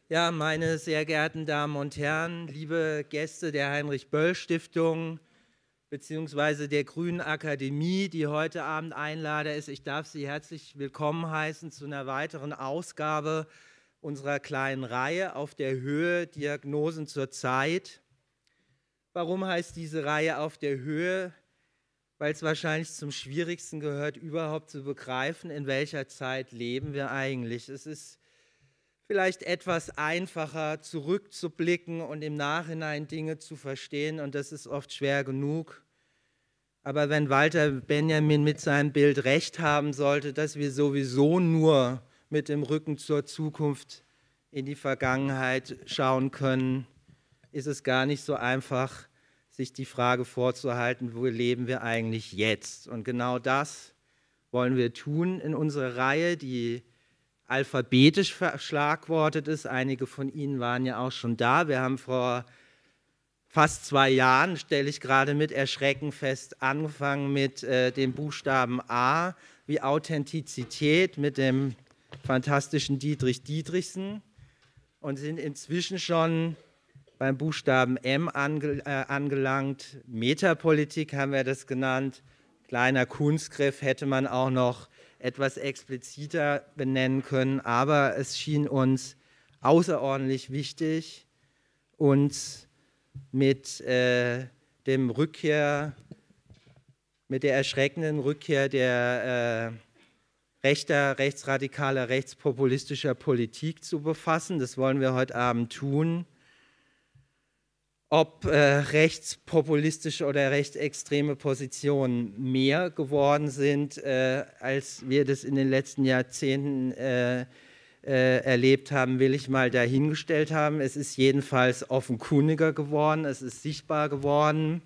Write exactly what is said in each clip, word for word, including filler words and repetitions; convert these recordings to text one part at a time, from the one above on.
Ja, meine sehr geehrten Damen und Herren, liebe Gäste der Heinrich-Böll-Stiftung beziehungsweise der Grünen Akademie, die heute Abend Einlader ist, ich darf Sie herzlich willkommen heißen zu einer weiteren Ausgabe unserer kleinen Reihe auf der Höhe Diagnosen zur Zeit. Warum heißt diese Reihe auf der Höhe? Weil es wahrscheinlich zum Schwierigsten gehört, überhaupt zu begreifen, in welcher Zeit leben wir eigentlich. Es ist vielleicht etwas einfacher, zurückzublicken und im Nachhinein Dinge zu verstehen, und das ist oft schwer genug. Aber wenn Walter Benjamin mit seinem Bild recht haben sollte, dass wir sowieso nur mit dem Rücken zur Zukunft in die Vergangenheit schauen können, ist es gar nicht so einfach, sich die Frage vorzuhalten, wo leben wir eigentlich jetzt? Und genau das wollen wir tun in unserer Reihe, die alphabetisch verschlagwortet ist. Einige von Ihnen waren ja auch schon da. Wir haben vor fast zwei Jahren, stelle ich gerade mit Erschrecken fest, angefangen mit äh, dem Buchstaben A wie Authentizität mit dem fantastischen Dietrich Dietrichsen und sind inzwischen schon beim Buchstaben M ange, äh, angelangt. Metapolitik haben wir das genannt. Kleiner Kunstgriff, hätte man auch noch etwas expliziter benennen können, aber es schien uns außerordentlich wichtig, uns mit äh, dem Rückkehr, mit der erschreckenden Rückkehr der äh, rechter, rechtsradikaler, rechtspopulistischer Politik zu befassen. Das wollen wir heute Abend tun. Ob äh, rechtspopulistische oder rechtsextreme Positionen mehr geworden sind, äh, als wir das in den letzten Jahrzehnten äh, äh, erlebt haben, will ich mal dahingestellt haben. Es ist jedenfalls offenkundiger geworden, es ist sichtbar geworden.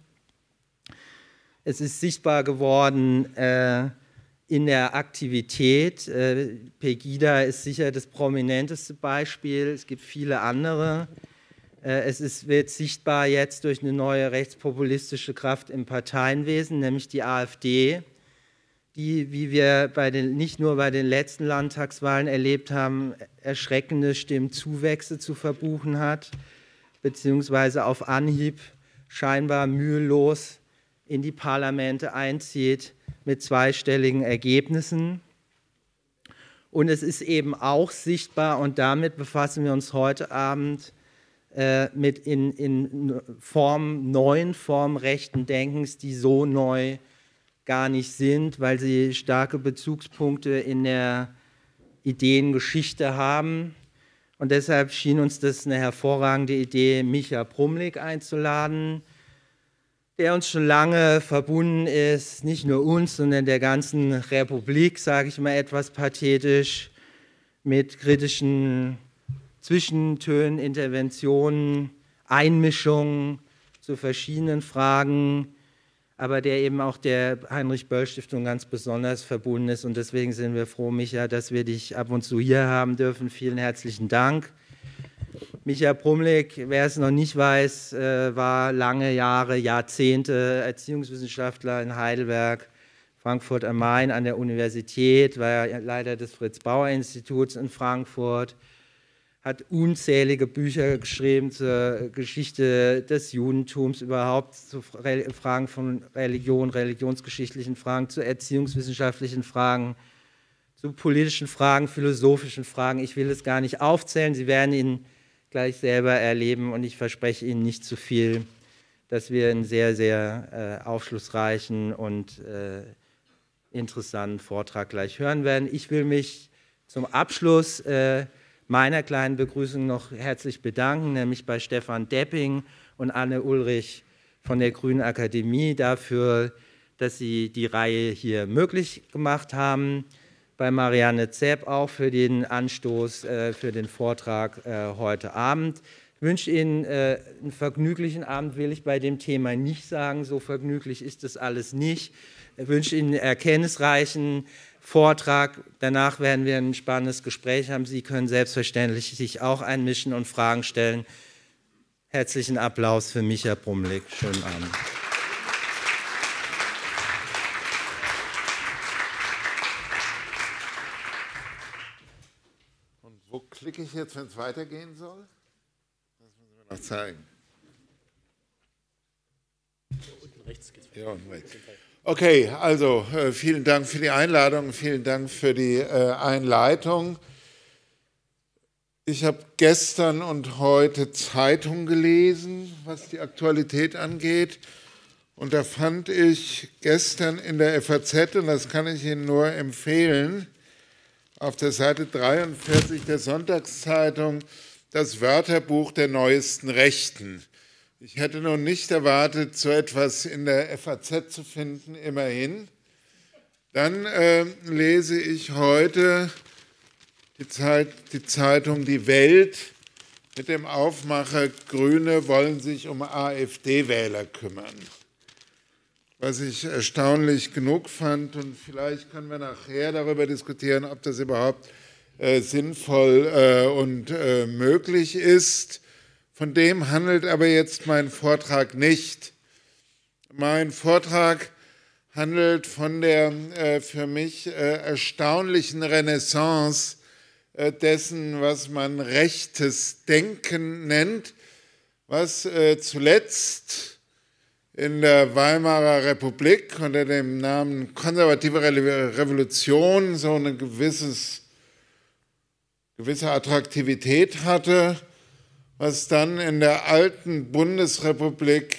Es ist sichtbar geworden äh, in der Aktivität. Äh, Pegida ist sicher das prominenteste Beispiel, es gibt viele andere. Es ist, wird sichtbar jetzt durch eine neue rechtspopulistische Kraft im Parteienwesen, nämlich die AfD, die, wie wir bei den, nicht nur bei den letzten Landtagswahlen erlebt haben, erschreckende Stimmzuwächse zu verbuchen hat, beziehungsweise auf Anhieb scheinbar mühelos in die Parlamente einzieht mit zweistelligen Ergebnissen. Und es ist eben auch sichtbar, und damit befassen wir uns heute Abend, mit in, in Form, neuen Formen rechten Denkens, die so neu gar nicht sind, weil sie starke Bezugspunkte in der Ideengeschichte haben. Und deshalb schien uns das eine hervorragende Idee, Micha Brumlik einzuladen, der uns schon lange verbunden ist, nicht nur uns, sondern der ganzen Republik, sage ich mal etwas pathetisch, mit kritischen Zwischentönen, Interventionen, Einmischungen zu verschiedenen Fragen, aber der eben auch der Heinrich-Böll-Stiftung ganz besonders verbunden ist. Und deswegen sind wir froh, Micha, dass wir dich ab und zu hier haben dürfen. Vielen herzlichen Dank. Micha Brumlik, wer es noch nicht weiß, war lange Jahre, Jahrzehnte Erziehungswissenschaftler in Heidelberg, Frankfurt am Main an der Universität, war Leiter des Fritz-Bauer-Instituts in Frankfurt, hat unzählige Bücher geschrieben zur Geschichte des Judentums, überhaupt zu Fragen von Religion, religionsgeschichtlichen Fragen, zu erziehungswissenschaftlichen Fragen, zu politischen Fragen, philosophischen Fragen. Ich will es gar nicht aufzählen, Sie werden ihn gleich selber erleben, und ich verspreche Ihnen nicht zu viel, dass wir einen sehr, sehr äh, aufschlussreichen und äh, interessanten Vortrag gleich hören werden. Ich will mich zum Abschluss äh, meiner kleinen Begrüßung noch herzlich bedanken, nämlich bei Stefan Depping und Anne Ulrich von der Grünen Akademie dafür, dass sie die Reihe hier möglich gemacht haben, bei Marianne Zepp auch für den Anstoß äh, für den Vortrag äh, heute Abend. Ich wünsche Ihnen äh, einen vergnüglichen Abend, will ich bei dem Thema nicht sagen, so vergnüglich ist das alles nicht. Ich wünsche Ihnen einen erkenntnisreichen Vortrag. Danach werden wir ein spannendes Gespräch haben. Sie können selbstverständlich sich auch einmischen und Fragen stellen. Herzlichen Applaus für Micha Brumlik. Schönen Abend. Und wo klicke ich jetzt, wenn es weitergehen soll? Das müssen wir noch zeigen. Unten rechts geht's weiter. Ja, unten rechts. Okay, also äh, vielen Dank für die Einladung, vielen Dank für die äh, Einleitung. Ich habe gestern und heute Zeitung gelesen, was die Aktualität angeht. Und da fand ich gestern in der F A Z, und das kann ich Ihnen nur empfehlen, auf der Seite dreiundvierzig der Sonntagszeitung das Wörterbuch der neuesten Rechten. Ich hätte nun nicht erwartet, so etwas in der F A Z zu finden, immerhin. Dann äh, lese ich heute die, Zeit, die Zeitung Die Welt mit dem Aufmacher Grüne wollen sich um AfD-Wähler kümmern. Was ich erstaunlich genug fand, und vielleicht können wir nachher darüber diskutieren, ob das überhaupt äh, sinnvoll äh, und äh, möglich ist. Von dem handelt aber jetzt mein Vortrag nicht. Mein Vortrag handelt von der äh, für mich äh, erstaunlichen Renaissance äh, dessen, was man rechtes Denken nennt, was äh, zuletzt in der Weimarer Republik unter dem Namen konservative Revolution so eine gewisses, gewisse Attraktivität hatte, was dann in der alten Bundesrepublik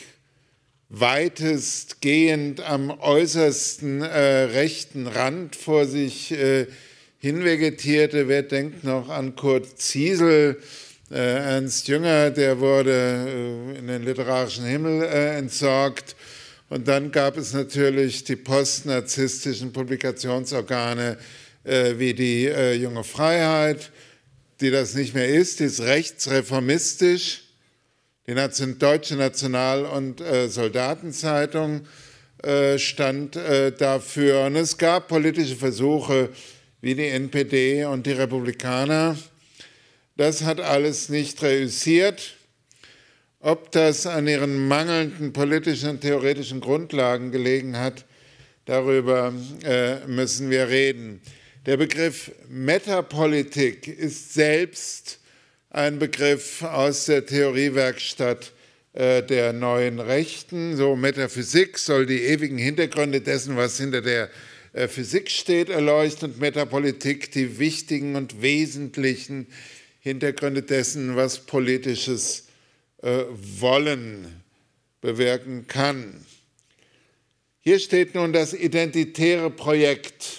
weitestgehend am äußersten äh, rechten Rand vor sich äh, hinvegetierte. Wer denkt noch an Kurt Ziesel? Äh, Ernst Jünger, der wurde äh, in den literarischen Himmel äh, entsorgt. Und dann gab es natürlich die postnarzisstischen Publikationsorgane äh, wie die äh, Junge Freiheit, die das nicht mehr ist, die ist rechtsreformistisch. Die Nation, Deutsche National- und äh, Soldatenzeitung äh, stand äh, dafür. Und es gab politische Versuche wie die N P D und die Republikaner. Das hat alles nicht reüssiert. Ob das an ihren mangelnden politischen und theoretischen Grundlagen gelegen hat, darüber äh, müssen wir reden. Der Begriff Metapolitik ist selbst ein Begriff aus der Theoriewerkstatt äh, der neuen Rechten. So Metaphysik soll die ewigen Hintergründe dessen, was hinter der äh, Physik steht, erleuchten, und Metapolitik die wichtigen und wesentlichen Hintergründe dessen, was politisches äh, Wollen bewirken kann. Hier steht nun das identitäre Projekt.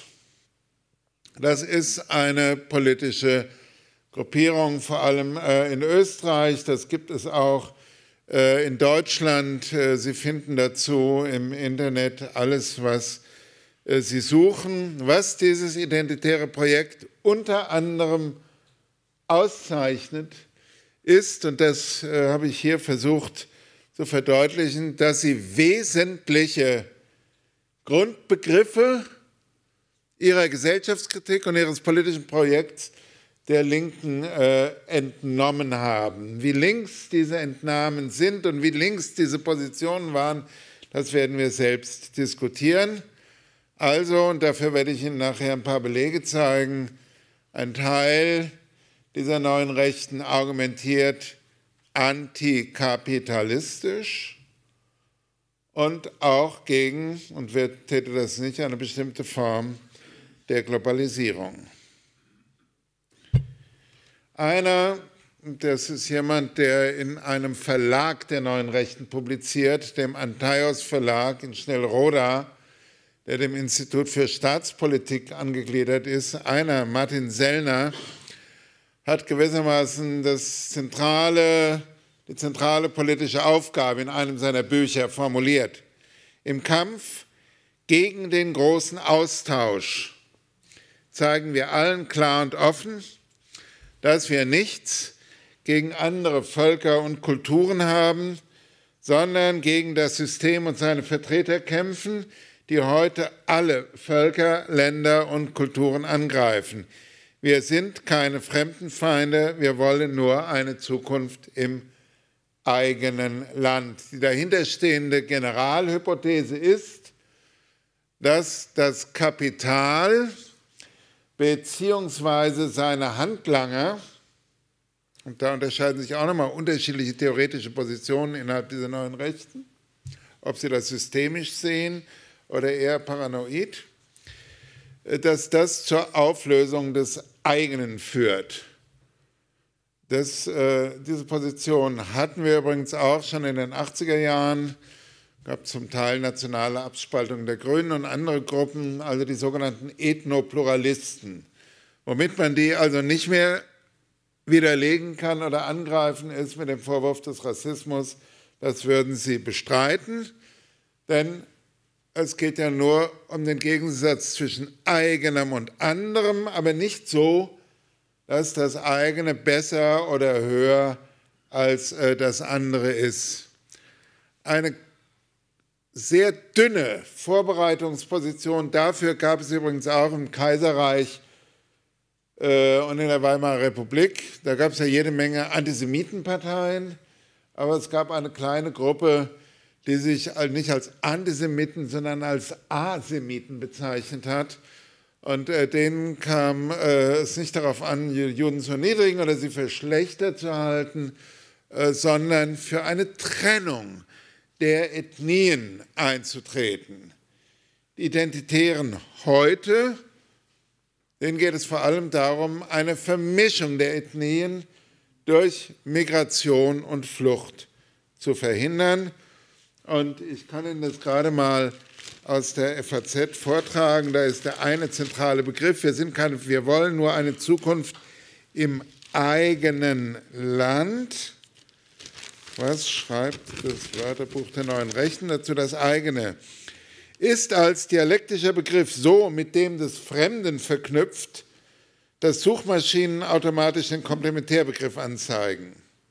Das ist eine politische Gruppierung, vor allem äh, in Österreich. Das gibt es auch äh, in Deutschland. Äh, Sie finden dazu im Internet alles, was äh, Sie suchen. Was dieses identitäre Projekt unter anderem auszeichnet, ist, und das äh, habe ich hier versucht zu verdeutlichen, dass sie wesentliche Grundbegriffe ihrer Gesellschaftskritik und ihres politischen Projekts der Linken äh, entnommen haben. Wie links diese Entnahmen sind und wie links diese Positionen waren, das werden wir selbst diskutieren. Also, und dafür werde ich Ihnen nachher ein paar Belege zeigen, ein Teil dieser neuen Rechten argumentiert antikapitalistisch und auch gegen, und wer täte das nicht, eine bestimmte Form der Globalisierung. Einer, das ist jemand, der in einem Verlag der neuen Rechten publiziert, dem Antaios Verlag in Schnellroda, der dem Institut für Staatspolitik angegliedert ist. Einer, Martin Sellner, hat gewissermaßen das zentrale, die zentrale politische Aufgabe in einem seiner Bücher formuliert. Im Kampf gegen den großen Austausch zeigen wir allen klar und offen, dass wir nichts gegen andere Völker und Kulturen haben, sondern gegen das System und seine Vertreter kämpfen, die heute alle Völker, Länder und Kulturen angreifen. Wir sind keine Fremdenfeinde, wir wollen nur eine Zukunft im eigenen Land. Die dahinterstehende Generalhypothese ist, dass das Kapital bzw. seine Handlanger Und da unterscheiden sich auch nochmal unterschiedliche theoretische Positionen innerhalb dieser neuen Rechten, ob sie das systemisch sehen oder eher paranoid, dass das zur Auflösung des eigenen führt. Das, äh, diese Position hatten wir übrigens auch schon in den achtziger Jahren. Es gab zum Teil nationale Abspaltung der Grünen und andere Gruppen, also die sogenannten Ethnopluralisten. Womit man die also nicht mehr widerlegen kann oder angreifen, ist mit dem Vorwurf des Rassismus. Das würden sie bestreiten, denn es geht ja nur um den Gegensatz zwischen eigenem und anderem, aber nicht so, dass das eigene besser oder höher als äh, das andere ist. Eine sehr dünne Vorbereitungsposition dafür gab es übrigens auch im Kaiserreich äh, und in der Weimarer Republik. Da gab es ja jede Menge Antisemitenparteien, aber es gab eine kleine Gruppe, die sich nicht als Antisemiten, sondern als Asemiten bezeichnet hat. Und äh, denen kam äh, es nicht darauf an, Juden zu erniedrigen oder sie für schlechter zu halten, äh, sondern für eine Trennung der Ethnien einzutreten. Die Identitären heute, denen geht es vor allem darum, eine Vermischung der Ethnien durch Migration und Flucht zu verhindern. Und ich kann Ihnen das gerade mal aus der F A Z vortragen. Da ist der eine zentrale Begriff. Wir, sind keine, wir wollen nur eine Zukunft im eigenen Land. Was schreibt das Wörterbuch der neuen Rechten dazu? Das eigene ist als dialektischer Begriff so mit dem des Fremden verknüpft, dass Suchmaschinen automatisch den Komplementärbegriff anzeigen.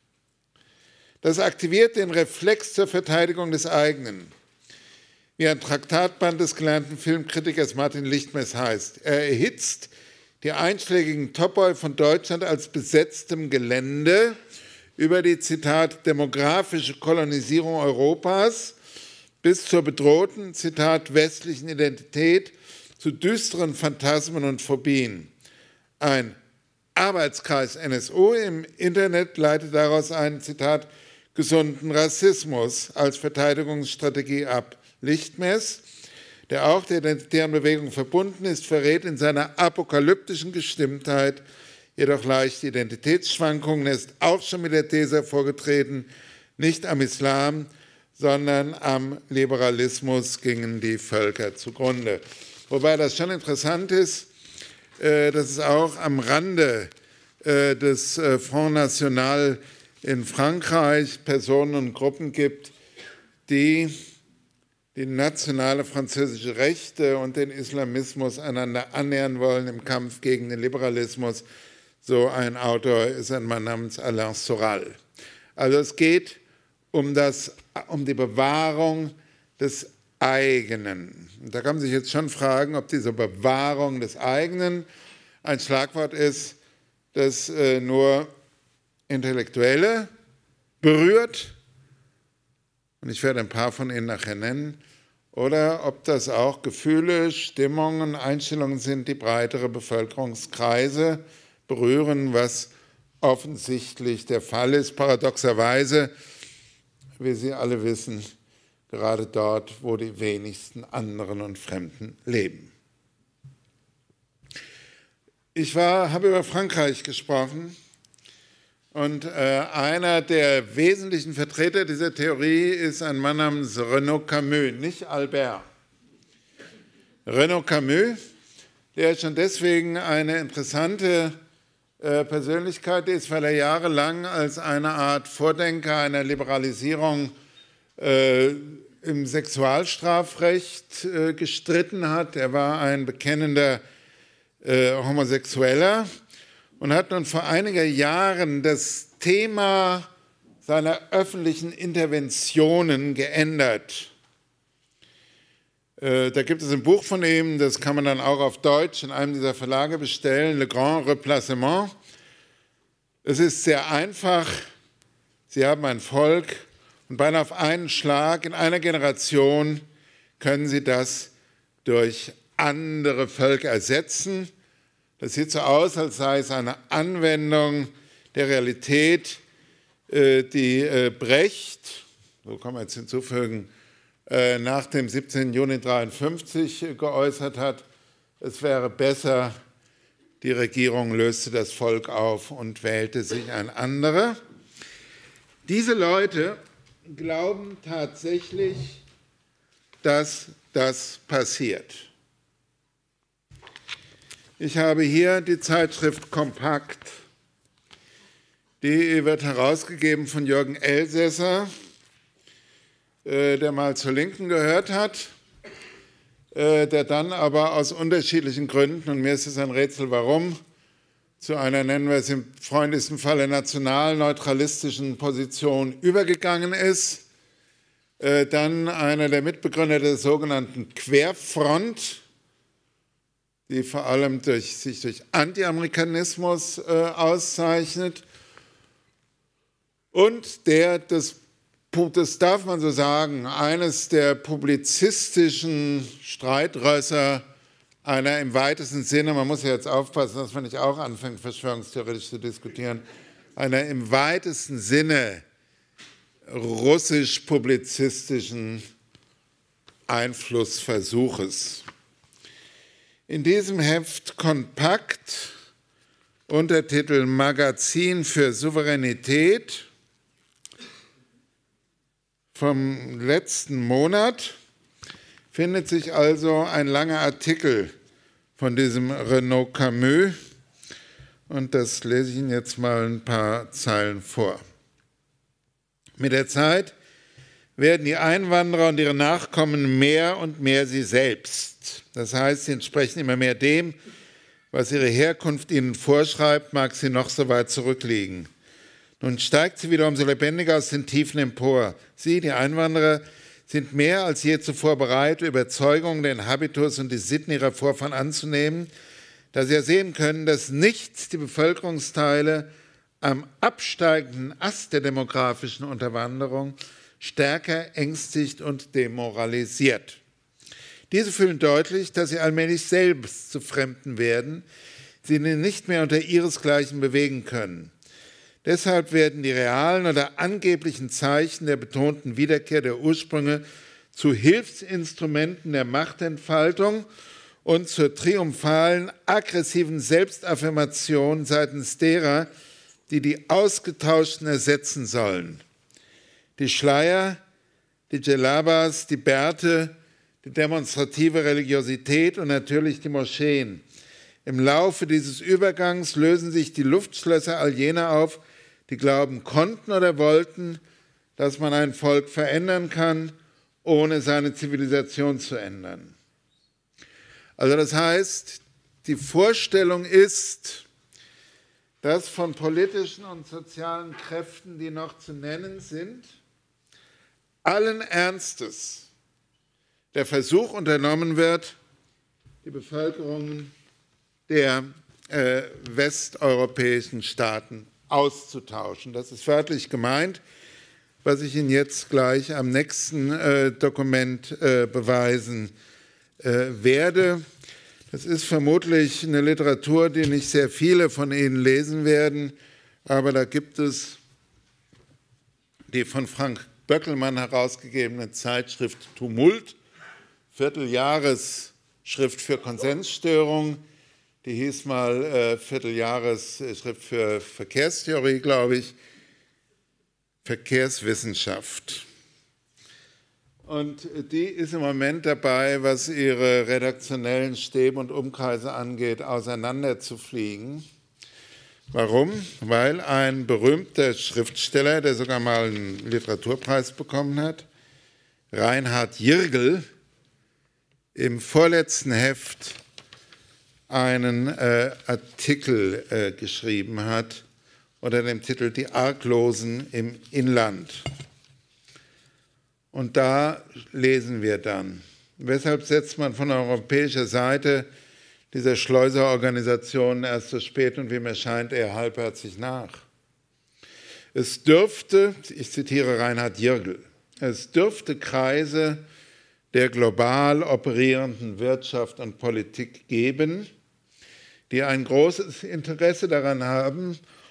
Das aktiviert den Reflex zur Verteidigung des eigenen. Wie ein Traktatband des gelernten Filmkritikers Martin Lichtmess heißt. Er erhitzt die einschlägigen Topoi von Deutschland als besetztem Gelände über die, Zitat, demografische Kolonisierung Europas bis zur bedrohten, Zitat, westlichen Identität zu düsteren Phantasmen und Phobien. Ein Arbeitskreis N S U im Internet leitet daraus einen, Zitat, gesunden Rassismus als Verteidigungsstrategie ab. Lichtmess, der auch der identitären Bewegung verbunden ist, verrät in seiner apokalyptischen Gestimmtheit jedoch leichte Identitätsschwankungen. Er ist auch schon mit der These hervorgetreten, nicht am Islam, sondern am Liberalismus gingen die Völker zugrunde. Wobei das schon interessant ist, dass es auch am Rande des Front National in Frankreich Personen und Gruppen gibt, die die nationale französische Rechte und den Islamismus einander annähern wollen im Kampf gegen den Liberalismus. So ein Autor ist ein Mann namens Alain Soral. Also es geht um, das, um die Bewahrung des eigenen. Und da kann man sich jetzt schon fragen, ob diese Bewahrung des eigenen ein Schlagwort ist, das äh, nur Intellektuelle berührt, und ich werde ein paar von Ihnen nachher nennen, oder ob das auch Gefühle, Stimmungen, Einstellungen sind, die breitere Bevölkerungskreise berühren, was offensichtlich der Fall ist. Paradoxerweise, wie Sie alle wissen, gerade dort, wo die wenigsten anderen und Fremden leben. Ich war, habe über Frankreich gesprochen. Und äh, einer der wesentlichen Vertreter dieser Theorie ist ein Mann namens Renaud Camus, nicht Albert. Renaud Camus, der schon deswegen eine interessante äh, Persönlichkeit ist, weil er jahrelang als eine Art Vordenker einer Liberalisierung äh, im Sexualstrafrecht äh, gestritten hat. Er war ein bekennender äh, Homosexueller und hat nun vor einigen Jahren das Thema seiner öffentlichen Interventionen geändert. Äh, da gibt es ein Buch von ihm, das kann man dann auch auf Deutsch in einem dieser Verlage bestellen, Le Grand Replacement. Es ist sehr einfach. Sie haben ein Volk und beinahe auf einen Schlag in einer Generation können Sie das durch andere Völker ersetzen. Das sieht so aus, als sei es eine Anwendung der Realität, die Brecht, so kann man jetzt hinzufügen, nach dem siebzehnten Juni neunzehnhundertdreiundfünfzig geäußert hat, es wäre besser, die Regierung löste das Volk auf und wählte sich ein anderer. Diese Leute glauben tatsächlich, dass das passiert. Ich habe hier die Zeitschrift Kompakt. Die wird herausgegeben von Jürgen Elsässer, der mal zur Linken gehört hat, der dann aber aus unterschiedlichen Gründen, und mir ist es ein Rätsel, warum, zu einer, nennen wir es im freundlichsten Falle, national-neutralistischen Position übergegangen ist. Dann einer der Mitbegründer der sogenannten Querfront, die vor allem durch, sich durch Anti-Amerikanismus auszeichnet und der, das, das darf man so sagen, eines der publizistischen Streitrösser einer im weitesten Sinne, man muss ja jetzt aufpassen, dass man nicht auch anfängt, verschwörungstheoretisch zu diskutieren, einer im weitesten Sinne russisch-publizistischen Einflussversuches. In diesem Heft Kompakt, Untertitel Magazin für Souveränität, vom letzten Monat, findet sich also ein langer Artikel von diesem Renaud Camus, und das lese ich Ihnen jetzt mal ein paar Zeilen vor. Mit der Zeit werden die Einwanderer und ihre Nachkommen mehr und mehr sie selbst. Das heißt, sie entsprechen immer mehr dem, was ihre Herkunft ihnen vorschreibt, mag sie noch so weit zurückliegen. Nun steigt sie wieder umso lebendiger aus den Tiefen empor. Sie, die Einwanderer, sind mehr als je zuvor bereit, Überzeugungen, den Habitus und die Sitten ihrer Vorfahren anzunehmen, da sie ja sehen können, dass nichts die Bevölkerungsteile am absteigenden Ast der demografischen Unterwanderung stärker ängstigt und demoralisiert. Diese fühlen deutlich, dass sie allmählich selbst zu Fremden werden, sie nicht mehr unter ihresgleichen bewegen können. Deshalb werden die realen oder angeblichen Zeichen der betonten Wiederkehr der Ursprünge zu Hilfsinstrumenten der Machtentfaltung und zur triumphalen, aggressiven Selbstaffirmation seitens derer, die die Ausgetauschten ersetzen sollen. Die Schleier, die Djellabas, die Bärte, die demonstrative Religiosität und natürlich die Moscheen. Im Laufe dieses Übergangs lösen sich die Luftschlösser all jener auf, die glauben konnten oder wollten, dass man ein Volk verändern kann, ohne seine Zivilisation zu ändern. Also das heißt, die Vorstellung ist, dass von politischen und sozialen Kräften, die noch zu nennen sind, allen Ernstes der Versuch unternommen wird, die Bevölkerung der äh, westeuropäischen Staaten auszutauschen. Das ist wörtlich gemeint, was ich Ihnen jetzt gleich am nächsten äh, Dokument äh, beweisen äh, werde. Das ist vermutlich eine Literatur, die nicht sehr viele von Ihnen lesen werden, aber da gibt es die von Frank Böckelmann herausgegebene Zeitschrift Tumult, Vierteljahresschrift für Konsensstörung. Die hieß mal äh, Vierteljahresschrift für Verkehrstheorie, glaube ich, Verkehrswissenschaft. Und die ist im Moment dabei, was ihre redaktionellen Stäbe und Umkreise angeht, auseinanderzufliegen. Warum? Weil ein berühmter Schriftsteller, der sogar mal einen Literaturpreis bekommen hat, Reinhard Jirgel, im vorletzten Heft einen äh, Artikel äh, geschrieben hat unter dem Titel Die Arglosen im Inland. Und da lesen wir dann, weshalb setzt man von europäischer Seite dieser Schleuserorganisationen erst so spät und wie mir scheint eher halbherzig nach. Es dürfte, ich zitiere Reinhard Jirgel, es dürfte Kreise der global operierenden Wirtschaft und Politik geben, die ein großes Interesse daran haben,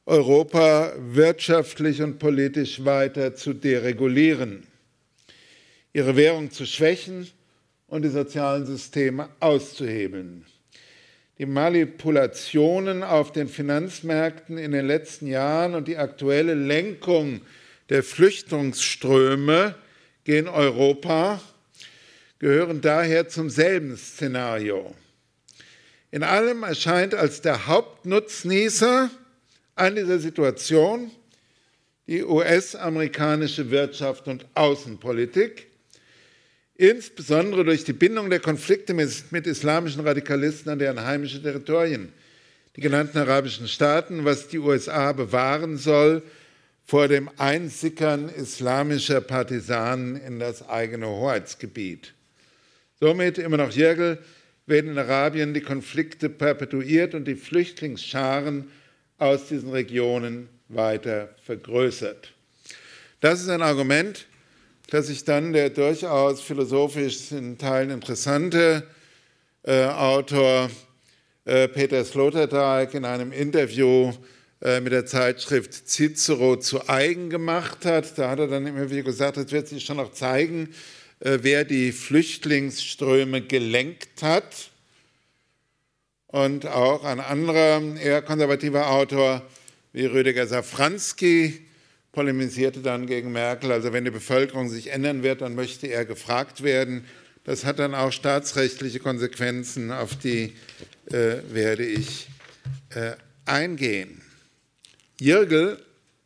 Europa wirtschaftlich und politisch weiter zu deregulieren, ihre Währung zu schwächen und die sozialen Systeme auszuhebeln. Die Manipulationen auf den Finanzmärkten in den letzten Jahren und die aktuelle Lenkung der Flüchtlingsströme gen Europa gehören daher zum selben Szenario. In allem erscheint als der Hauptnutznießer an dieser Situation die U S-amerikanische Wirtschaft und Außenpolitik, insbesondere durch die Bindung der Konflikte mit islamischen Radikalisten an deren heimische Territorien, die genannten arabischen Staaten, was die U S A bewahren soll vor dem Einsickern islamischer Partisanen in das eigene Hoheitsgebiet. Somit, immer noch Jürgel, werden in Arabien die Konflikte perpetuiert und die Flüchtlingsscharen aus diesen Regionen weiter vergrößert. Das ist ein Argument, das sich dann der durchaus philosophisch in Teilen interessante äh, Autor äh, Peter Sloterdijk in einem Interview äh, mit der Zeitschrift Cicero zu eigen gemacht hat. Da hat er dann immer wieder gesagt, es wird sich schon noch zeigen, äh, wer die Flüchtlingsströme gelenkt hat. Und auch ein anderer, eher konservativer Autor wie Rüdiger Safranski polemisierte dann gegen Merkel. Also wenn die Bevölkerung sich ändern wird, dann möchte er gefragt werden. Das hat dann auch staatsrechtliche Konsequenzen, auf die äh, werde ich äh, eingehen. Jürgel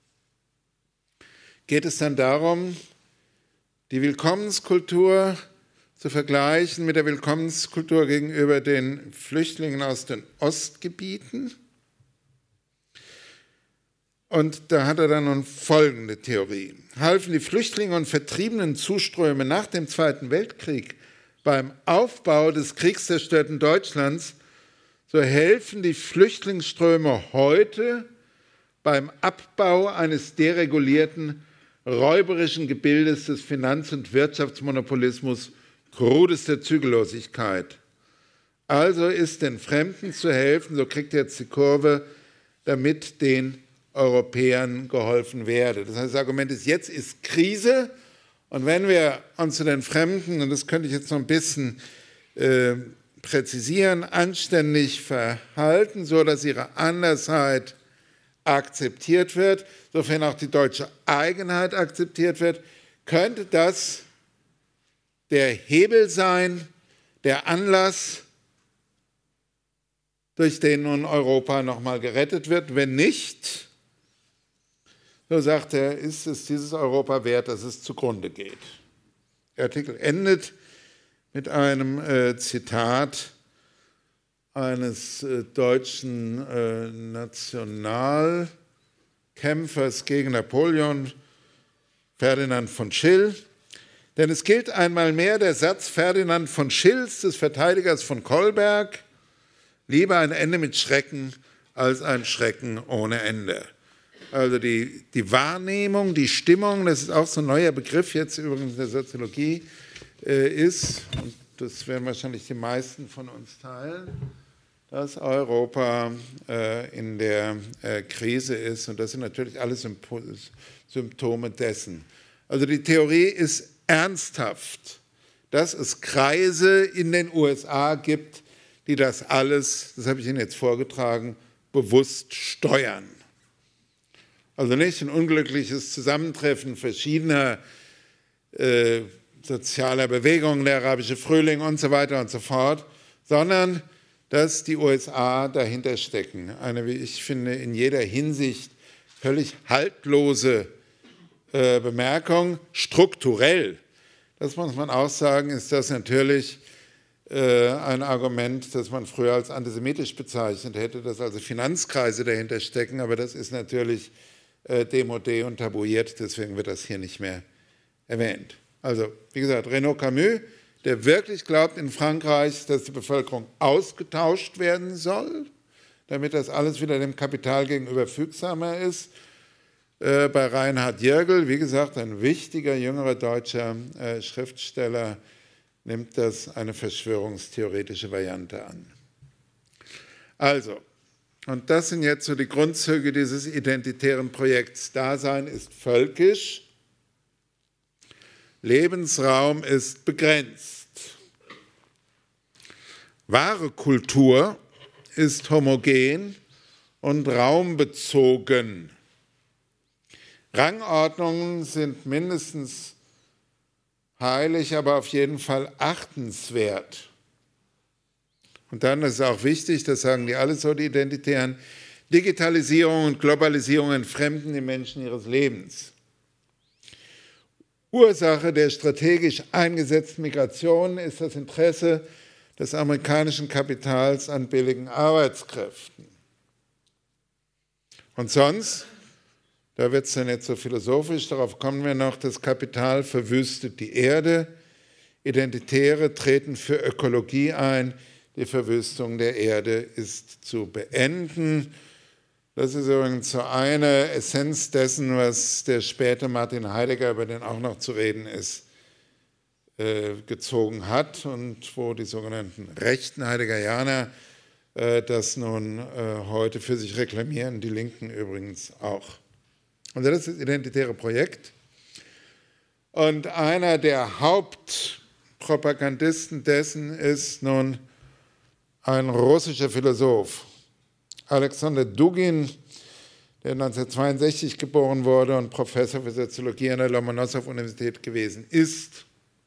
geht es dann darum, die Willkommenskultur zu vergleichen mit der Willkommenskultur gegenüber den Flüchtlingen aus den Ostgebieten. Und da hat er dann nun folgende Theorie. Halfen die Flüchtlinge und vertriebenen Zuströme nach dem Zweiten Weltkrieg beim Aufbau des kriegszerstörten Deutschlands, so helfen die Flüchtlingsströme heute beim Abbau eines deregulierten, räuberischen Gebildes des Finanz- und Wirtschaftsmonopolismus krudester Zügellosigkeit. Also ist den Fremden zu helfen, so kriegt jetzt die Kurve, damit den Europäern geholfen werde. Das heißt, das Argument ist, jetzt ist Krise und wenn wir uns zu den Fremden, und das könnte ich jetzt noch ein bisschen äh, präzisieren, anständig verhalten, so dass ihre Andersheit akzeptiert wird, sofern auch die deutsche Eigenheit akzeptiert wird, könnte das der Hebel sein, der Anlass, durch den nun Europa nochmal gerettet wird. Wenn nicht, so sagt er, ist es dieses Europa wert, dass es zugrunde geht. Der Artikel endet mit einem äh, Zitat eines äh, deutschen äh, Nationalkämpfers gegen Napoleon, Ferdinand von Schill. Denn es gilt einmal mehr der Satz Ferdinand von Schills, des Verteidigers von Kolberg, lieber ein Ende mit Schrecken als ein Schrecken ohne Ende. Also die, die Wahrnehmung, die Stimmung, das ist auch so ein neuer Begriff jetzt übrigens in der Soziologie, äh, ist, und das werden wahrscheinlich die meisten von uns teilen, dass Europa äh, in der äh, Krise ist. Und das sind natürlich alle Symptome dessen. Also die Theorie ist ernsthaft, dass es Kreise in den U S A gibt, die das alles, das habe ich Ihnen jetzt vorgetragen, bewusst steuern. Also nicht ein unglückliches Zusammentreffen verschiedener äh, sozialer Bewegungen, der arabische Frühling und so weiter und so fort, sondern dass die U S A dahinter stecken. Eine, wie ich finde, in jeder Hinsicht völlig haltlose äh, Bemerkung. Strukturell, das muss man auch sagen, ist das natürlich äh, ein Argument, das man früher als antisemitisch bezeichnet hätte, dass also Finanzkreise dahinter stecken, aber das ist natürlich démodé und tabuiert, deswegen wird das hier nicht mehr erwähnt. Also, wie gesagt, Renaud Camus, der wirklich glaubt in Frankreich, dass die Bevölkerung ausgetauscht werden soll, damit das alles wieder dem Kapital gegenüber fügsamer ist. Äh, bei Reinhard Jürgel, wie gesagt, ein wichtiger jüngerer deutscher äh, Schriftsteller, nimmt das eine verschwörungstheoretische Variante an. Also, Und das sind jetzt so die Grundzüge dieses identitären Projekts. Dasein ist völkisch, Lebensraum ist begrenzt. Wahre Kultur ist homogen und raumbezogen. Rangordnungen sind mindestens heilig, aber auf jeden Fall achtenswert. Und dann ist es auch wichtig, das sagen die alle so, die Identitären, Digitalisierung und Globalisierung entfremden die Menschen ihres Lebens. Ursache der strategisch eingesetzten Migration ist das Interesse des amerikanischen Kapitals an billigen Arbeitskräften. Und sonst, da wird es dann jetzt so philosophisch, darauf kommen wir noch, das Kapital verwüstet die Erde, Identitäre treten für Ökologie ein, die Verwüstung der Erde ist zu beenden. Das ist übrigens so eine Essenz dessen, was der späte Martin Heidegger, über den auch noch zu reden ist, äh, gezogen hat und wo die sogenannten rechten Heideggerianer äh, das nun äh, heute für sich reklamieren, die Linken übrigens auch. Also das ist das identitäre Projekt. Und einer der Hauptpropagandisten dessen ist nun ein russischer Philosoph, Alexander Dugin, der neunzehnhundertzweiundsechzig geboren wurde und Professor für Soziologie an der Lomonossow-Universität gewesen ist.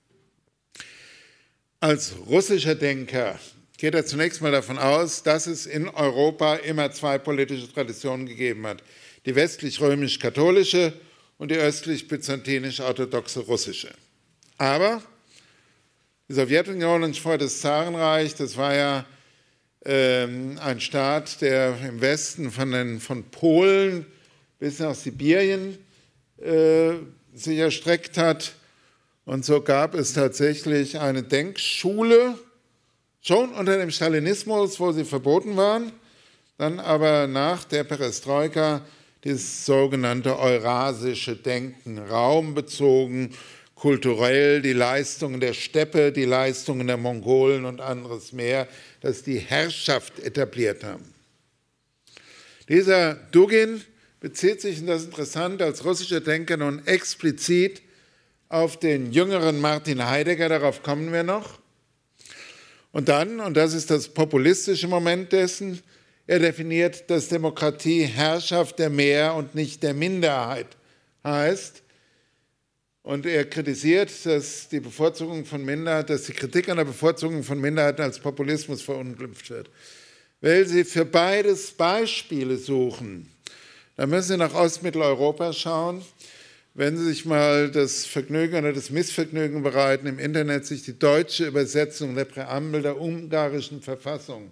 Als russischer Denker geht er zunächst mal davon aus, dass es in Europa immer zwei politische Traditionen gegeben hat. Die westlich-römisch-katholische und die östlich-byzantinisch-orthodoxe russische. Aber die Sowjetunion und vorher das Zarenreich, das war ja ähm, ein Staat, der im Westen von, den, von Polen bis nach Sibirien äh, sich erstreckt hat. Und so gab es tatsächlich eine Denkschule, schon unter dem Stalinismus, wo sie verboten waren, dann aber nach der Perestroika dieses sogenannte eurasische Denken, raumbezogen, kulturell, die Leistungen der Steppe, die Leistungen der Mongolen und anderes mehr, dass die Herrschaft etabliert haben. Dieser Dugin bezieht sich, und das ist interessant, als russischer Denker nun explizit auf den jüngeren Martin Heidegger, darauf kommen wir noch. Und dann, und das ist das populistische Moment dessen, er definiert, dass Demokratie Herrschaft der Mehr- und nicht der Minderheit heißt. Und er kritisiert, dass die Bevorzugung von Minderheiten, dass die Kritik an der Bevorzugung von Minderheiten als Populismus verunglimpft wird. Weil Sie für beides Beispiele suchen, dann müssen Sie nach Ostmitteleuropa schauen. Wenn Sie sich mal das Vergnügen oder das Missvergnügen bereiten, im Internet sich die deutsche Übersetzung der Präambel der ungarischen Verfassung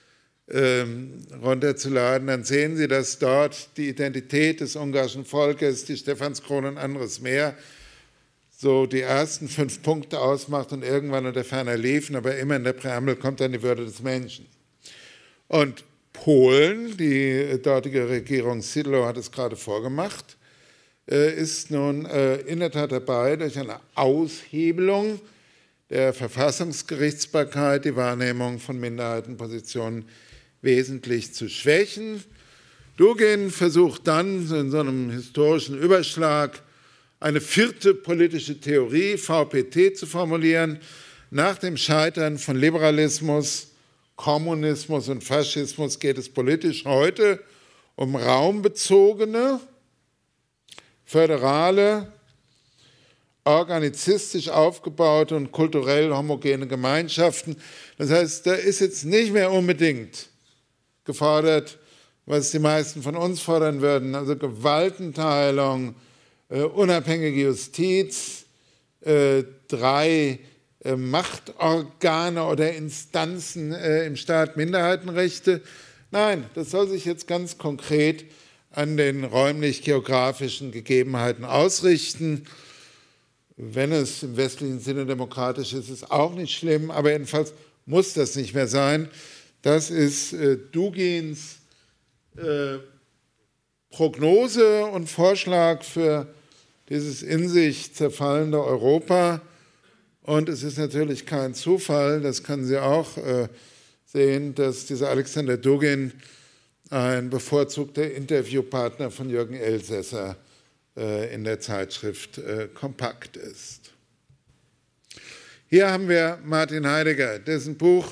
ähm, runterzuladen, dann sehen Sie, dass dort die Identität des ungarischen Volkes, die Stephanskrone und anderes mehr, so die ersten fünf Punkte ausmacht und irgendwann unter ferner liefen, aber immer in der Präambel kommt dann die Würde des Menschen. Und Polen, die dortige Regierung Szydło hat es gerade vorgemacht, ist nun in der Tat dabei, durch eine Aushebelung der Verfassungsgerichtsbarkeit die Wahrnehmung von Minderheitenpositionen wesentlich zu schwächen. Dugin versucht dann in so einem historischen Überschlag eine vierte politische Theorie, V P T, zu formulieren. Nach dem Scheitern von Liberalismus, Kommunismus und Faschismus geht es politisch heute um raumbezogene, föderale, organizistisch aufgebaute und kulturell homogene Gemeinschaften. Das heißt, da ist jetzt nicht mehr unbedingt gefordert, was die meisten von uns fordern würden, also Gewaltenteilung, äh, unabhängige Justiz, äh, drei äh, Machtorgane oder Instanzen äh, im Staat, Minderheitenrechte. Nein, das soll sich jetzt ganz konkret an den räumlich-geografischen Gegebenheiten ausrichten. Wenn es im westlichen Sinne demokratisch ist, ist es auch nicht schlimm, aber jedenfalls muss das nicht mehr sein. Das ist äh, Dugins äh, Prognose und Vorschlag für dieses in sich zerfallende Europa. Und es ist natürlich kein Zufall, das können Sie auch äh, sehen, dass dieser Alexander Dugin ein bevorzugter Interviewpartner von Jürgen Elsässer äh, in der Zeitschrift äh, Kompakt ist. Hier haben wir Martin Heidegger, dessen Buch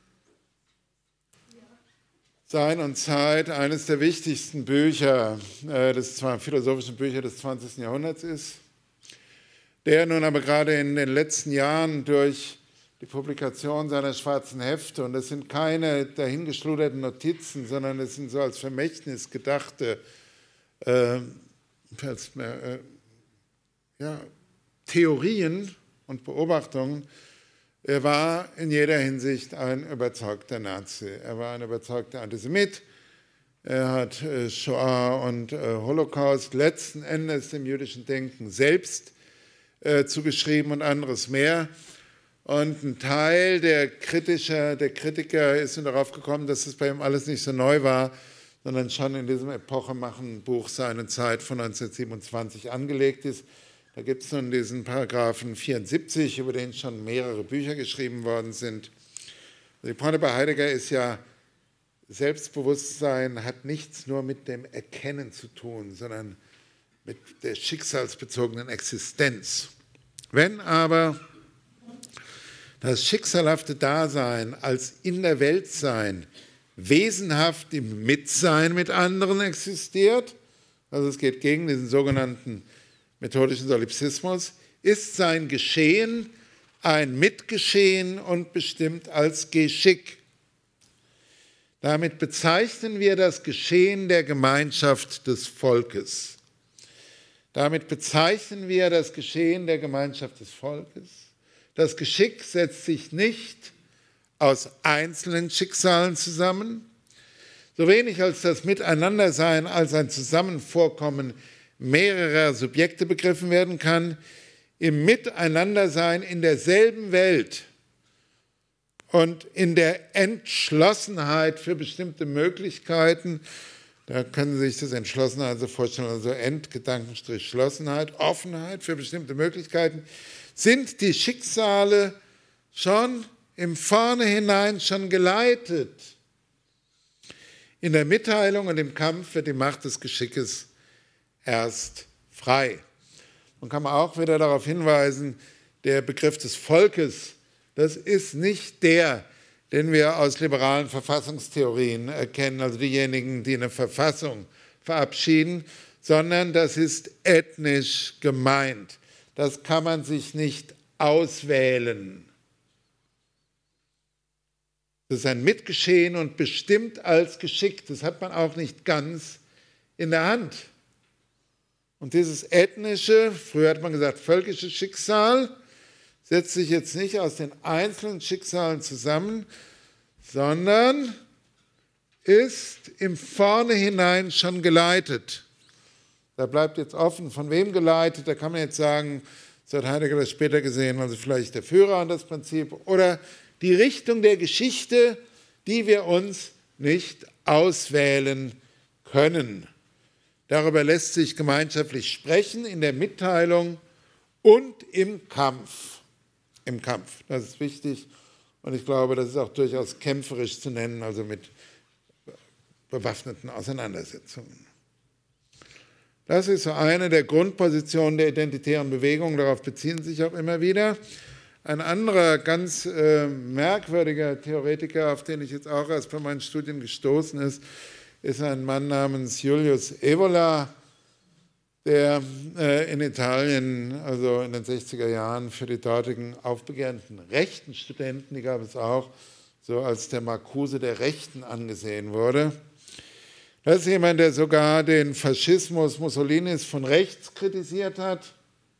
Sein und Zeit eines der wichtigsten Bücher, äh, des philosophischen Bücher des zwanzigsten Jahrhunderts ist, der nun aber gerade in den letzten Jahren durch die Publikation seiner schwarzen Hefte, und das sind keine dahingeschluderten Notizen, sondern es sind so als Vermächtnis gedachte äh, als, äh, ja, Theorien und Beobachtungen. Er war in jeder Hinsicht ein überzeugter Nazi. Er war ein überzeugter Antisemit. Er hat äh, Shoah und äh, Holocaust letzten Endes dem jüdischen Denken selbst äh, zugeschrieben und anderes mehr. Und ein Teil der Kritischer, der Kritiker ist nun darauf gekommen, dass es bei ihm alles nicht so neu war, sondern schon in diesem epochemachenden Buch Seine Zeit von neunzehnhundertsiebenundzwanzig angelegt ist. Da gibt es nun diesen Paragraphen vierundsiebzig, über den schon mehrere Bücher geschrieben worden sind. Die Pointe bei Heidegger ist ja, Selbstbewusstsein hat nichts nur mit dem Erkennen zu tun, sondern mit der schicksalsbezogenen Existenz. Wenn aber das schicksalhafte Dasein als in der Welt sein wesenhaft im Mitsein mit anderen existiert, also es geht gegen diesen sogenannten methodischen Solipsismus, ist sein Geschehen ein Mitgeschehen und bestimmt als Geschick. Damit bezeichnen wir das Geschehen der Gemeinschaft des Volkes. Damit bezeichnen wir das Geschehen der Gemeinschaft des Volkes. Das Geschick setzt sich nicht aus einzelnen Schicksalen zusammen, so wenig als das Miteinandersein als ein Zusammenvorkommen mehrerer Subjekte begriffen werden kann. Im Miteinandersein in derselben Welt und in der Entschlossenheit für bestimmte Möglichkeiten, da können Sie sich das Entschlossenheit so vorstellen, also Endgedankenstrich Schlossenheit, Offenheit für bestimmte Möglichkeiten, sind die Schicksale schon im Vornherein schon geleitet. In der Mitteilung und im Kampf wird die Macht des Geschickes erst frei. Man kann auch wieder darauf hinweisen, der Begriff des Volkes, das ist nicht der, den wir aus liberalen Verfassungstheorien erkennen, also diejenigen, die eine Verfassung verabschieden, sondern das ist ethnisch gemeint. Das kann man sich nicht auswählen. Das ist ein Mitgeschehen und bestimmt als Geschick. Das hat man auch nicht ganz in der Hand. Und dieses ethnische, früher hat man gesagt völkische Schicksal, setzt sich jetzt nicht aus den einzelnen Schicksalen zusammen, sondern ist im Vornherein schon geleitet. Da bleibt jetzt offen, von wem geleitet, da kann man jetzt sagen, so hat Heidegger das später gesehen, also vielleicht der Führer an das Prinzip, oder die Richtung der Geschichte, die wir uns nicht auswählen können. Darüber lässt sich gemeinschaftlich sprechen in der Mitteilung und im Kampf. Im Kampf, das ist wichtig und ich glaube, das ist auch durchaus kämpferisch zu nennen, also mit bewaffneten Auseinandersetzungen. Das ist so eine der Grundpositionen der identitären Bewegung, darauf beziehen sich auch immer wieder. Ein anderer ganz äh, merkwürdiger Theoretiker, auf den ich jetzt auch erst bei meinen Studien gestoßen ist, ist ein Mann namens Julius Evola, der äh, in Italien, also in den sechziger Jahren, für die dortigen aufbegehrten rechten Studenten, die gab es auch, so als der Marcuse der Rechten angesehen wurde. Das ist jemand, der sogar den Faschismus Mussolinis von rechts kritisiert hat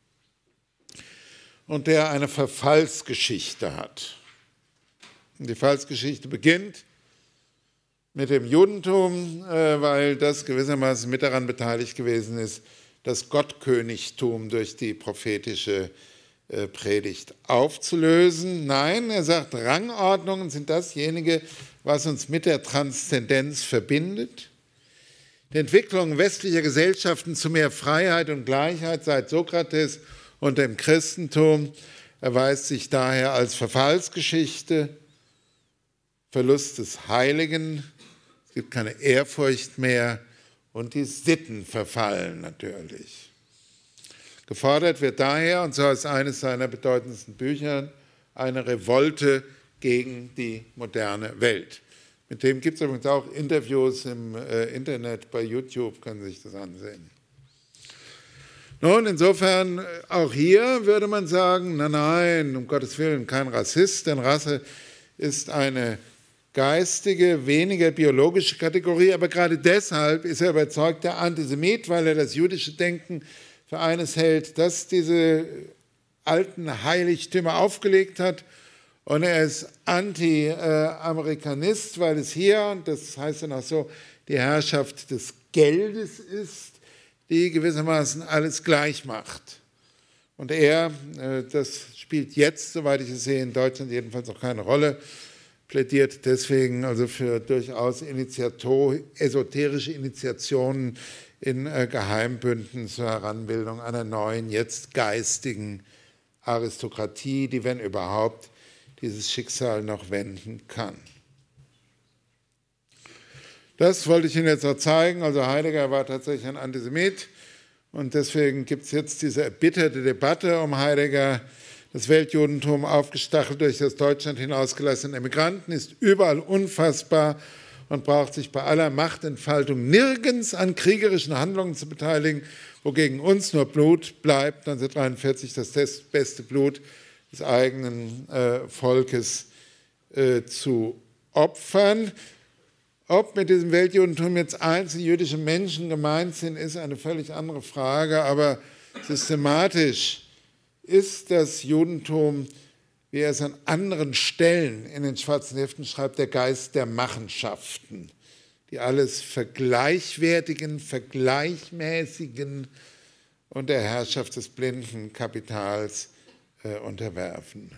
und der eine Verfallsgeschichte hat. Und die Verfallsgeschichte beginnt mit dem Judentum, weil das gewissermaßen mit daran beteiligt gewesen ist, das Gottkönigtum durch die prophetische Predigt aufzulösen. Nein, er sagt, Rangordnungen sind dasjenige, was uns mit der Transzendenz verbindet. Die Entwicklung westlicher Gesellschaften zu mehr Freiheit und Gleichheit seit Sokrates und dem Christentum erweist sich daher als Verfallsgeschichte, Verlust des Heiligen, es gibt keine Ehrfurcht mehr und die Sitten verfallen natürlich. Gefordert wird daher, und so ist eines seiner bedeutendsten Bücher, eine Revolte gegen die moderne Welt. Mit dem gibt es übrigens auch Interviews im äh, Internet, bei YouTube, können Sie sich das ansehen. Nun, insofern, auch hier würde man sagen, nein, nein, um Gottes Willen, kein Rassist, denn Rasse ist eine geistige, weniger biologische Kategorie, aber gerade deshalb ist er überzeugter Antisemit, weil er das jüdische Denken für eines hält, das diese alten Heiligtümer aufgelegt hat. Und er ist Anti-Amerikanist, weil es hier, und das heißt dann auch so, die Herrschaft des Geldes ist, die gewissermaßen alles gleich macht. Und er, das spielt jetzt, soweit ich es sehe, in Deutschland jedenfalls noch keine Rolle, plädiert deswegen also für durchaus Initiator, esoterische Initiationen in Geheimbünden zur Heranbildung einer neuen, jetzt geistigen Aristokratie, die, wenn überhaupt, dieses Schicksal noch wenden kann. Das wollte ich Ihnen jetzt noch zeigen. Also Heidegger war tatsächlich ein Antisemit und deswegen gibt es jetzt diese erbitterte Debatte um Heidegger. Das Weltjudentum, aufgestachelt durch das Deutschland hinausgelassene Emigranten, ist überall unfassbar und braucht sich bei aller Machtentfaltung nirgends an kriegerischen Handlungen zu beteiligen, wogegen uns nur Blut bleibt, neunzehnhundertdreiundvierzig das beste Blut des eigenen äh, Volkes äh, zu opfern. Ob mit diesem Weltjudentum jetzt einzelne jüdische Menschen gemeint sind, ist eine völlig andere Frage, aber systematisch ist das Judentum, wie er es an anderen Stellen in den schwarzen Heften schreibt, der Geist der Machenschaften, die alles vergleichwertigen, vergleichmäßigen und der Herrschaft des blinden Kapitals äh, unterwerfen.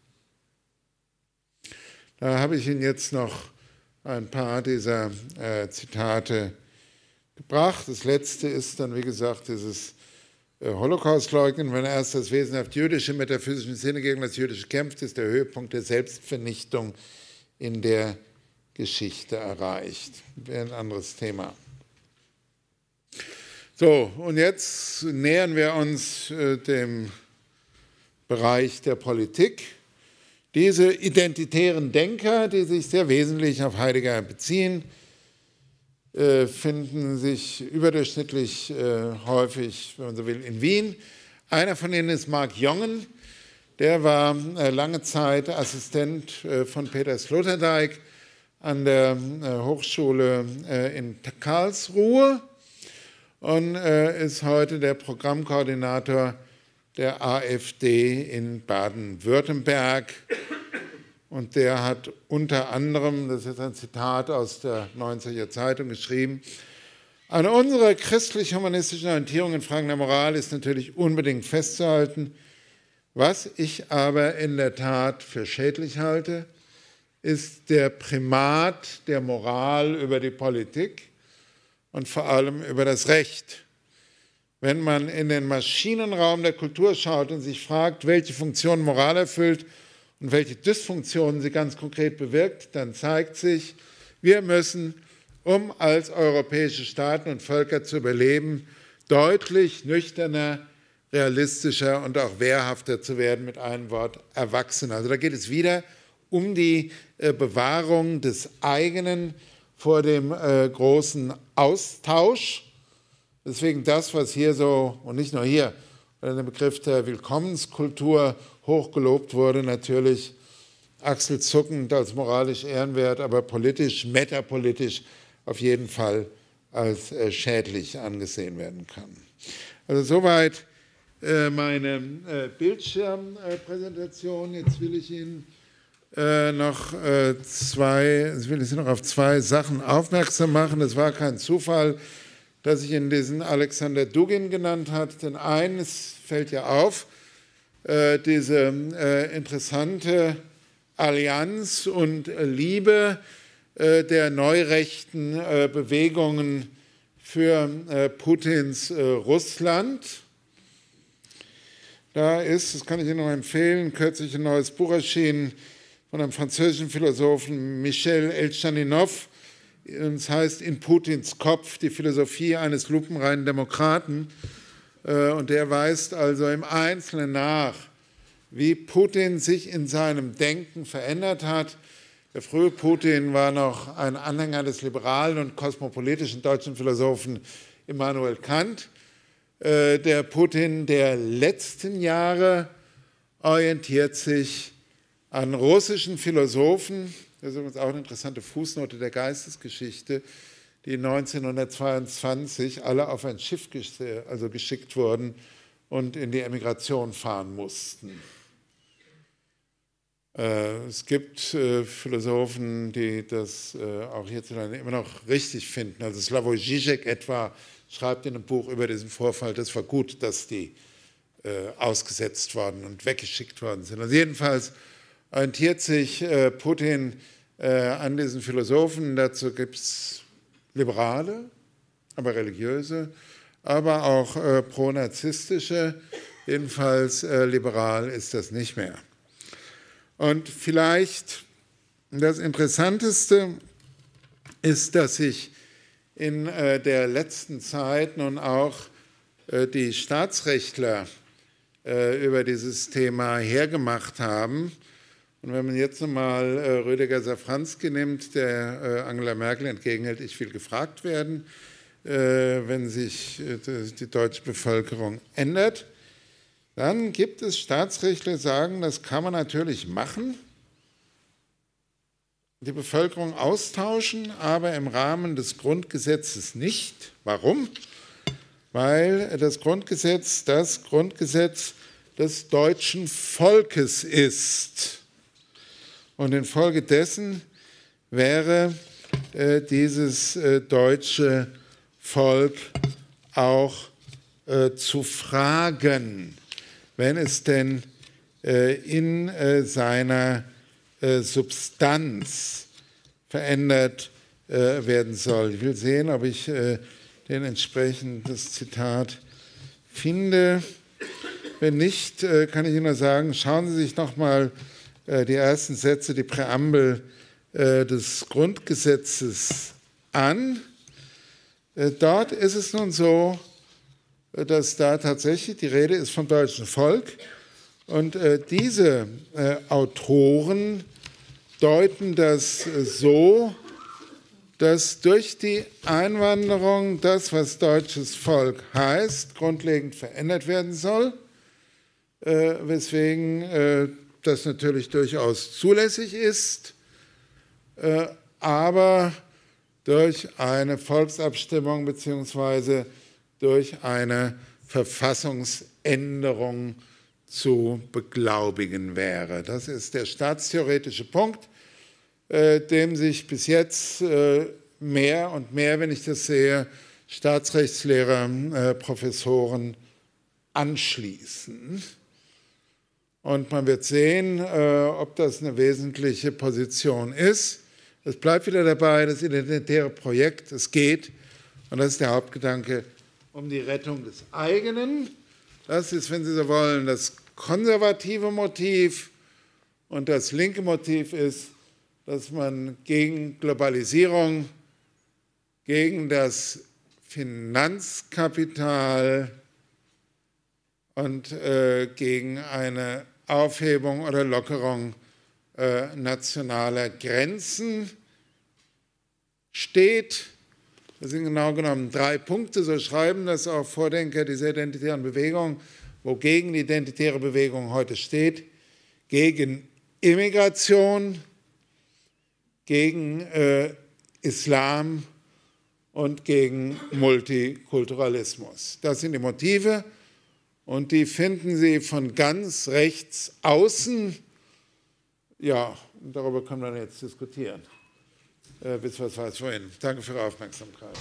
Da habe ich Ihnen jetzt noch ein paar dieser äh, Zitate gebracht. Das letzte ist dann, wie gesagt, dieses äh, Holocaust-Leugnen. Wenn erst das wesenhaft jüdische metaphysischen Sinne gegen das Jüdische kämpft, ist der Höhepunkt der Selbstvernichtung in der Geschichte erreicht. Wäre ein anderes Thema. So, und jetzt nähern wir uns äh, dem Bereich der Politik. Diese identitären Denker, die sich sehr wesentlich auf Heidegger beziehen, äh, finden sich überdurchschnittlich äh, häufig, wenn man so will, in Wien. Einer von ihnen ist Mark Jongen, der war äh, lange Zeit Assistent äh, von Peter Sloterdijk an der äh, Hochschule äh, in Karlsruhe und äh, ist heute der Programmkoordinator der AfD in Baden-Württemberg. Und der hat unter anderem, das ist jetzt ein Zitat aus der Neuen Zürcher Zeitung, geschrieben: An unserer christlich-humanistischen Orientierung in Fragen der Moral ist natürlich unbedingt festzuhalten. Was ich aber in der Tat für schädlich halte, ist der Primat der Moral über die Politik und vor allem über das Recht. Wenn man in den Maschinenraum der Kultur schaut und sich fragt, welche Funktion Moral erfüllt und welche Dysfunktionen sie ganz konkret bewirkt, dann zeigt sich, wir müssen, um als europäische Staaten und Völker zu überleben, deutlich nüchterner, realistischer und auch wehrhafter zu werden, mit einem Wort erwachsen. Also da geht es wieder um die Bewahrung des eigenen vor dem großen Austausch. Deswegen das, was hier so, und nicht nur hier, weil der Begriff der Willkommenskultur hochgelobt wurde, natürlich achselzuckend als moralisch ehrenwert, aber politisch, metapolitisch auf jeden Fall als äh, schädlich angesehen werden kann. Also soweit äh, meine äh, Bildschirmpräsentation. Jetzt will ich Ihnen äh, noch äh, zwei, jetzt will ich Sie noch auf zwei Sachen aufmerksam machen. Es war kein Zufall, dass ich Ihnen diesen Alexander Dugin genannt habe. Denn eines fällt ja auf, äh, diese äh, interessante Allianz und äh, Liebe äh, der neurechten äh, Bewegungen für äh, Putins äh, Russland. Da ist, das kann ich Ihnen noch empfehlen, kürzlich ein neues Buch erschienen von einem französischen Philosophen, Michel Elchaninov, Es heißt In Putins Kopf, die Philosophie eines lupenreinen Demokraten. Und der weist also im Einzelnen nach, wie Putin sich in seinem Denken verändert hat. Der frühe Putin war noch ein Anhänger des liberalen und kosmopolitischen deutschen Philosophen Immanuel Kant. Der Putin der letzten Jahre orientiert sich an russischen Philosophen. Das ist übrigens auch eine interessante Fußnote der Geistesgeschichte, die neunzehnhundertzweiundzwanzig alle auf ein Schiff also geschickt wurden und in die Emigration fahren mussten. Es gibt Philosophen, die das auch hierzulande immer noch richtig finden. Also Slavoj Žižek etwa schreibt in einem Buch über diesen Vorfall, das war gut, dass die ausgesetzt worden und weggeschickt worden sind. Also jedenfalls orientiert sich Putin an diesen Philosophen. Dazu gibt es Liberale, aber religiöse, aber auch äh, pro-narzisstische. Jedenfalls äh, liberal ist das nicht mehr. Und vielleicht das Interessanteste ist, dass sich in äh, der letzten Zeit nun auch äh, die Staatsrechtler äh, über dieses Thema hergemacht haben. Und wenn man jetzt nochmal äh, Rüdiger Safranski nimmt, der äh, Angela Merkel entgegenhält, ich will gefragt werden, äh, wenn sich äh, die deutsche Bevölkerung ändert, dann gibt es Staatsrechtler, die sagen, das kann man natürlich machen, die Bevölkerung austauschen, aber im Rahmen des Grundgesetzes nicht. Warum? Weil das Grundgesetz das Grundgesetz des deutschen Volkes ist. Und infolgedessen wäre äh, dieses äh, deutsche Volk auch äh, zu fragen, wenn es denn äh, in äh, seiner äh, Substanz verändert äh, werden soll. Ich will sehen, ob ich äh, den entsprechendes Zitat finde. Wenn nicht, äh, kann ich Ihnen nur sagen, schauen Sie sich noch mal die ersten Sätze, die Präambel äh, des Grundgesetzes an. Äh, dort ist es nun so, dass da tatsächlich die Rede ist vom deutschen Volk. Und äh, diese äh, Autoren deuten das äh, so, dass durch die Einwanderung das, was deutsches Volk heißt, grundlegend verändert werden soll, äh, weswegen äh, das natürlich durchaus zulässig ist, äh, aber durch eine Volksabstimmung bzw. durch eine Verfassungsänderung zu beglaubigen wäre. Das ist der staatstheoretische Punkt, äh, dem sich bis jetzt äh, mehr und mehr, wenn ich das sehe, Staatsrechtslehrer, äh, Professoren anschließen. Und man wird sehen, äh, ob das eine wesentliche Position ist. Es bleibt wieder dabei, das identitäre Projekt, es geht, und das ist der Hauptgedanke, um die Rettung des eigenen. Das ist, wenn Sie so wollen, das konservative Motiv, und das linke Motiv ist, dass man gegen Globalisierung, gegen das Finanzkapital und äh, gegen eine Aufhebung oder Lockerung äh, nationaler Grenzen steht. Das sind genau genommen drei Punkte, so schreiben das auch Vordenker dieser identitären Bewegung, wogegen die identitäre Bewegung heute steht: gegen Immigration, gegen äh, Islam und gegen Multikulturalismus. Das sind die Motive. Und die finden Sie von ganz rechts außen. Ja, darüber können wir jetzt diskutieren. Äh, bis was war es vorhin. Danke für Ihre Aufmerksamkeit.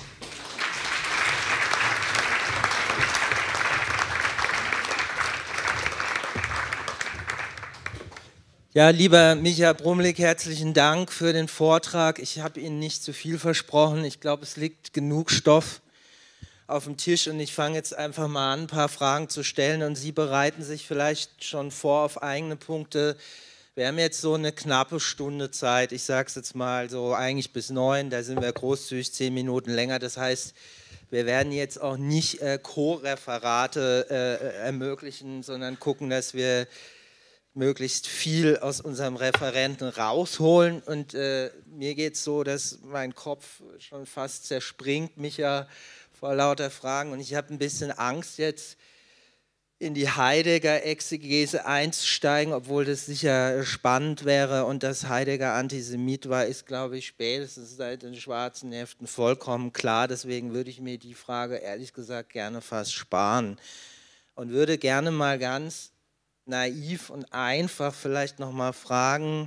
Ja, lieber Micha Brumlik, herzlichen Dank für den Vortrag. Ich habe Ihnen nicht zu viel versprochen. Ich glaube, es liegt genug Stoff auf dem Tisch, und ich fange jetzt einfach mal an, ein paar Fragen zu stellen, und Sie bereiten sich vielleicht schon vor auf eigene Punkte, Wir haben jetzt so eine knappe Stunde Zeit, ich sage es jetzt mal so eigentlich bis neun, da sind wir großzügig zehn Minuten länger, das heißt, wir werden jetzt auch nicht äh, Co-Referate äh, ermöglichen, sondern gucken, dass wir möglichst viel aus unserem Referenten rausholen und äh, mir geht es so, dass mein Kopf schon fast zerspringt, Micha, vor lauter Fragen und ich habe ein bisschen Angst jetzt in die Heidegger-Exegese einzusteigen, obwohl das sicher spannend wäre und dass Heidegger Antisemit war, ist glaube ich spätestens seit den schwarzen Heften vollkommen klar, deswegen würde ich mir die Frage ehrlich gesagt gerne fast sparen und würde gerne mal ganz naiv und einfach vielleicht nochmal fragen,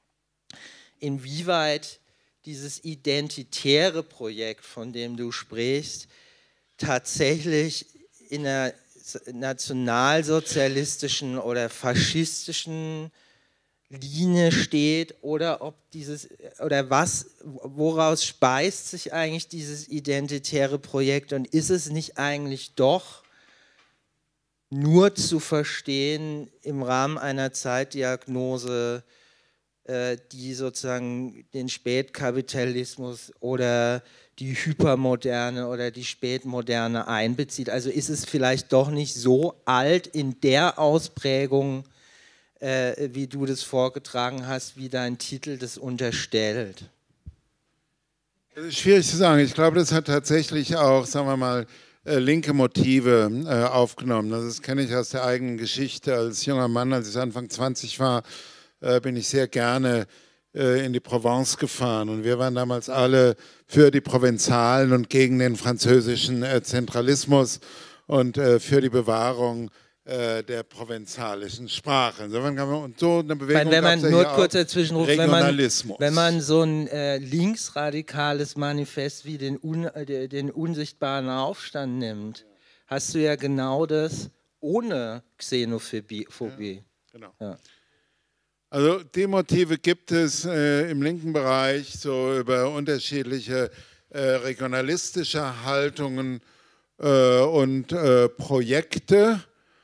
inwieweit dieses identitäre Projekt, von dem du sprichst, tatsächlich in einer nationalsozialistischen oder faschistischen Linie steht oder ob dieses oder was, woraus speist sich eigentlich dieses identitäre Projekt und ist es nicht eigentlich doch nur zu verstehen im Rahmen einer Zeitdiagnose, äh, die sozusagen den Spätkapitalismus oder die Hypermoderne oder die Spätmoderne einbezieht. Also ist es vielleicht doch nicht so alt in der Ausprägung, äh, wie du das vorgetragen hast, wie dein Titel das unterstellt? Das ist schwierig zu sagen. Ich glaube, das hat tatsächlich auch, sagen wir mal, linke Motive äh, aufgenommen. Das kenne ich aus der eigenen Geschichte. Als junger Mann, als ich Anfang zwanzig war, äh, bin ich sehr gerne äh, in die Provence gefahren. Und wir waren damals alle für die Provenzalen und gegen den französischen äh, Zentralismus und äh, für die Bewahrung äh, der provenzalischen Sprache. Insofern kann man, und so eine Bewegung wenn man nur ja kurz dazwischen ruft, wenn man, Regionalismus. wenn man so ein äh, linksradikales Manifest wie den, un, äh, den unsichtbaren Aufstand nimmt, hast du ja genau das ohne Xenophobie. Ja, genau. Ja. Also die Motive gibt es äh, im linken Bereich, so über unterschiedliche äh, regionalistische Haltungen äh, und äh, Projekte.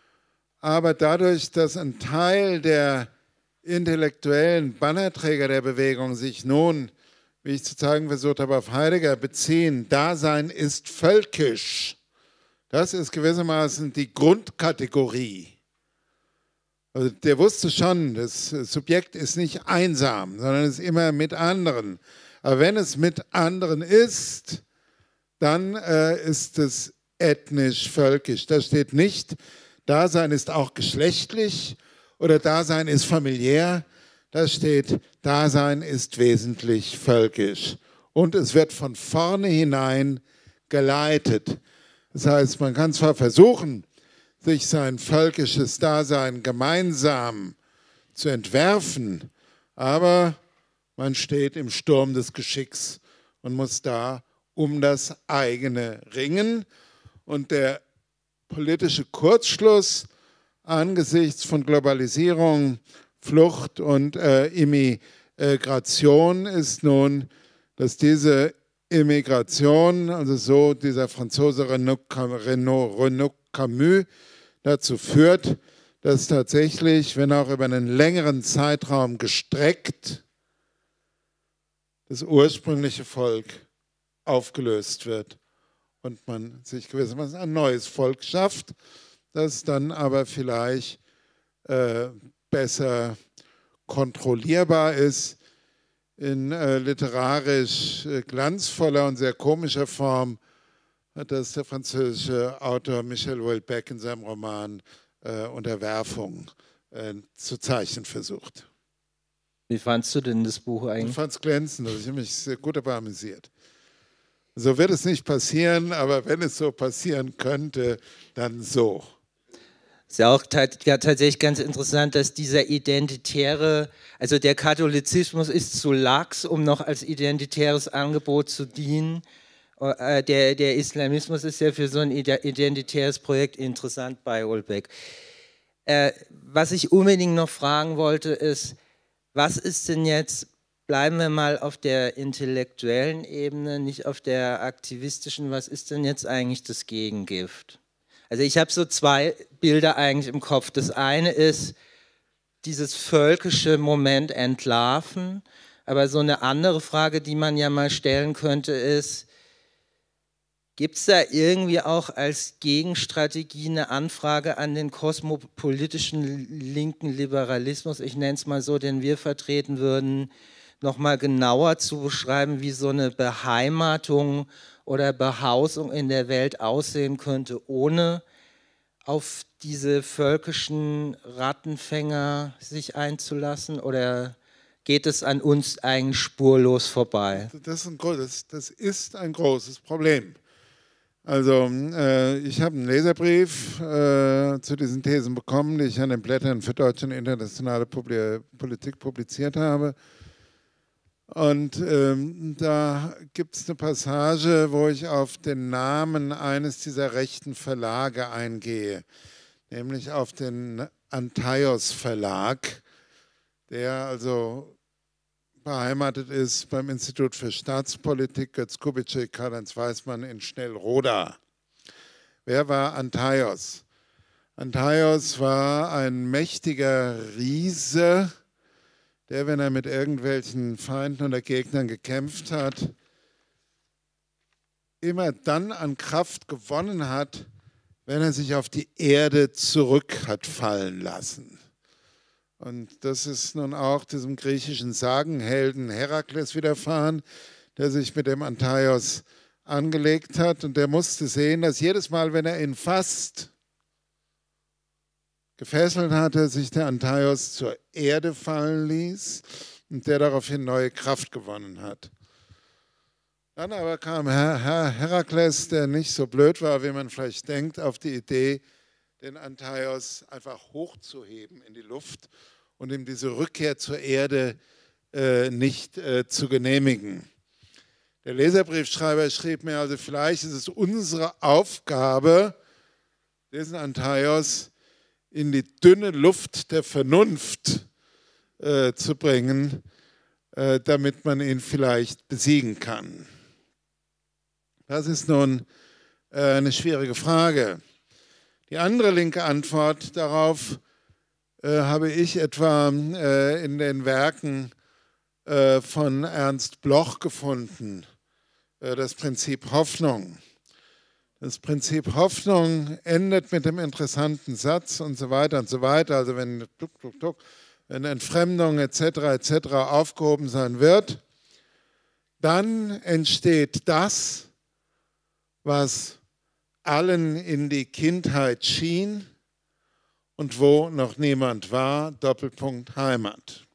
Aber dadurch, dass ein Teil der intellektuellen Bannerträger der Bewegung sich nun, wie ich zu zeigen versucht habe, auf Heidegger beziehen, Dasein ist völkisch, das ist gewissermaßen die Grundkategorie. Also der wusste schon, das Subjekt ist nicht einsam, sondern ist immer mit anderen. Aber wenn es mit anderen ist, dann äh, ist es ethnisch völkisch. Da steht nicht, Dasein ist auch geschlechtlich oder Dasein ist familiär. Da steht, Dasein ist wesentlich völkisch. Und es wird von vorne hinein geleitet. Das heißt, man kann zwar versuchen, sich sein völkisches Dasein gemeinsam zu entwerfen, aber man steht im Sturm des Geschicks und muss da um das eigene ringen. Und der politische Kurzschluss angesichts von Globalisierung, Flucht und äh, Immigration ist nun, dass diese Immigration, also so dieser Franzose Renaud, Renaud, Renaud Camus, dazu führt, dass tatsächlich, wenn auch über einen längeren Zeitraum gestreckt, das ursprüngliche Volk aufgelöst wird und man sich gewissermaßen ein neues Volk schafft, das dann aber vielleicht äh, besser kontrollierbar ist. In äh, literarisch äh, glanzvoller und sehr komischer Form hat das der französische Autor Michel Houellebecq in seinem Roman äh, Unterwerfung äh, zu zeichnen versucht. Wie fandst du denn das Buch eigentlich? Ich fand es glänzend, also ich habe mich sehr gut dabei amüsiert. So wird es nicht passieren, aber wenn es so passieren könnte, dann so. Ist ja auch ja, tatsächlich ganz interessant, dass dieser identitäre, also der Katholizismus ist zu lax, um noch als identitäres Angebot zu dienen. Der, der Islamismus ist ja für so ein identitäres Projekt interessant bei Houellebecq. Äh, was ich unbedingt noch fragen wollte ist, was ist denn jetzt, bleiben wir mal auf der intellektuellen Ebene, nicht auf der aktivistischen, was ist denn jetzt eigentlich das Gegengift? Also ich habe so zwei Bilder eigentlich im Kopf. Das eine ist dieses völkische Moment entlarven. Aber so eine andere Frage, die man ja mal stellen könnte, ist, gibt es da irgendwie auch als Gegenstrategie eine Anfrage an den kosmopolitischen linken Liberalismus, ich nenne es mal so, den wir vertreten würden, nochmal genauer zu beschreiben, wie so eine Beheimatung oder Behausung in der Welt aussehen könnte, ohne auf diese völkischen Rattenfänger sich einzulassen? Oder geht es an uns eigentlich spurlos vorbei? Das ist ein, das, das ist ein großes Problem. Also äh, ich habe einen Leserbrief äh, zu diesen Thesen bekommen, die ich an den Blättern für deutsche und internationale Publi- Politik publiziert habe. Und ähm, da gibt es eine Passage, wo ich auf den Namen eines dieser rechten Verlage eingehe, nämlich auf den Antaios Verlag, der also beheimatet ist beim Institut für Staatspolitik Götz Kubitschek, Karl-Heinz Weismann in Schnellroda. Wer war Antaios? Antaios war ein mächtiger Riese, der, wenn er mit irgendwelchen Feinden oder Gegnern gekämpft hat, immer dann an Kraft gewonnen hat, wenn er sich auf die Erde zurück hat fallen lassen. Und das ist nun auch diesem griechischen Sagenhelden Herakles widerfahren, der sich mit dem Antaios angelegt hat. Und der musste sehen, dass jedes Mal, wenn er ihn fast gefesselt hatte, sich der Antaios zur Erde fallen ließ und der daraufhin neue Kraft gewonnen hat. Dann aber kam Her Her Herakles, der nicht so blöd war, wie man vielleicht denkt, auf die Idee, den Antaios einfach hochzuheben in die Luft und ihm diese Rückkehr zur Erde äh, nicht äh, zu genehmigen. Der Leserbriefschreiber schrieb mir also, vielleicht ist es unsere Aufgabe, diesen Antaios in die dünne Luft der Vernunft äh, zu bringen, äh, damit man ihn vielleicht besiegen kann. Das ist nun äh, eine schwierige Frage. Die andere linke Antwort darauf äh, habe ich etwa äh, in den Werken äh, von Ernst Bloch gefunden, äh, das Prinzip Hoffnung. Das Prinzip Hoffnung endet mit dem interessanten Satz und so weiter und so weiter. Also wenn, tuk, tuk, tuk, wenn Entfremdung et cetera et cetera aufgehoben sein wird, dann entsteht das, was allen in die Kindheit schien und wo noch niemand war, Doppelpunkt Heimat.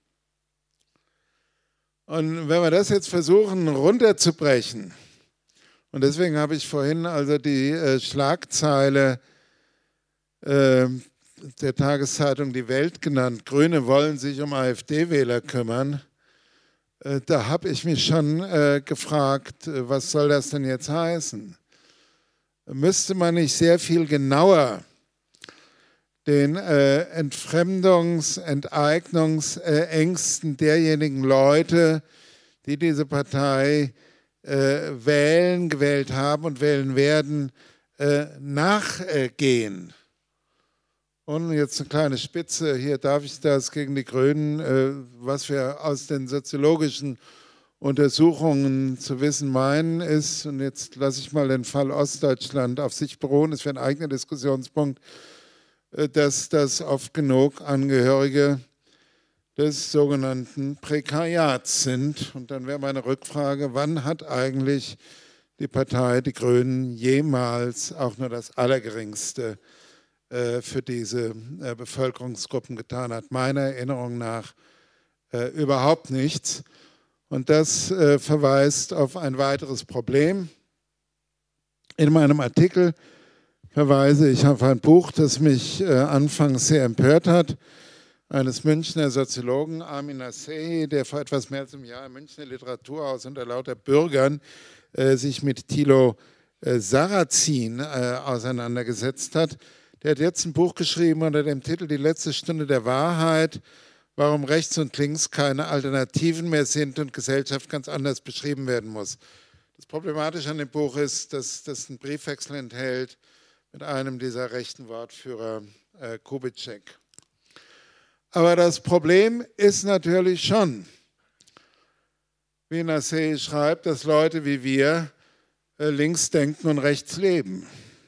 Und wenn wir das jetzt versuchen runterzubrechen, und deswegen habe ich vorhin also die äh, Schlagzeile äh, der Tageszeitung Die Welt genannt, Grüne wollen sich um AfD-Wähler kümmern. Äh, da habe ich mich schon äh, gefragt, äh, was soll das denn jetzt heißen? Müsste man nicht sehr viel genauer den äh, Entfremdungs-, Enteignungsängsten derjenigen Leute, die diese Partei äh, wählen, gewählt haben und wählen werden, äh, nachgehen? Und jetzt eine kleine Spitze, hier darf ich das gegen die Grünen, äh, was wir aus den soziologischen Untersuchungen zu wissen meinen ist, und jetzt lasse ich mal den Fall Ostdeutschland auf sich beruhen, ist für einen eigenen Diskussionspunkt, dass das oft genug Angehörige des sogenannten Prekariats sind. Und dann wäre meine Rückfrage, wann hat eigentlich die Partei, die Grünen, jemals auch nur das Allergeringste äh, für diese äh, Bevölkerungsgruppen getan hat? Meiner Erinnerung nach äh, überhaupt nichts. Und das äh, verweist auf ein weiteres Problem. In meinem Artikel verweise ich auf ein Buch, das mich äh, anfangs sehr empört hat, eines Münchner Soziologen, Armin Nasehi, der vor etwas mehr als einem Jahr im Münchner Literaturhaus unter lauter Bürgern äh, sich mit Thilo äh, Sarrazin äh, auseinandergesetzt hat. Der hat jetzt ein Buch geschrieben unter dem Titel Die letzte Stunde der Wahrheit, warum rechts und links keine Alternativen mehr sind und Gesellschaft ganz anders beschrieben werden muss. Das Problematische an dem Buch ist, dass das einen Briefwechsel enthält mit einem dieser rechten Wortführer, äh, Kubitschek. Aber das Problem ist natürlich schon, wie Nassé schreibt, dass Leute wie wir äh, links denken und rechts leben.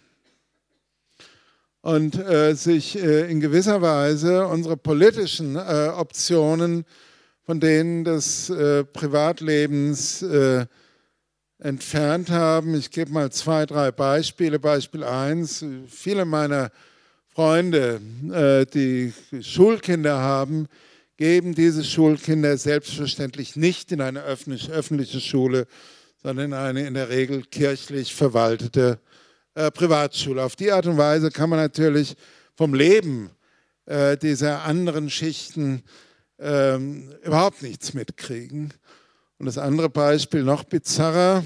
Und äh, sich äh, in gewisser Weise unsere politischen äh, Optionen von denen des äh, Privatlebens äh, entfernt haben. Ich gebe mal zwei, drei Beispiele. Beispiel eins, viele meiner Freunde, äh, die Schulkinder haben, geben diese Schulkinder selbstverständlich nicht in eine öffentlich, öffentliche Schule, sondern in eine in der Regel kirchlich verwaltete äh, Privatschule. Auf die Art und Weise kann man natürlich vom Leben äh, dieser anderen Schichten ähm, überhaupt nichts mitkriegen. Und das andere Beispiel, noch bizarrer,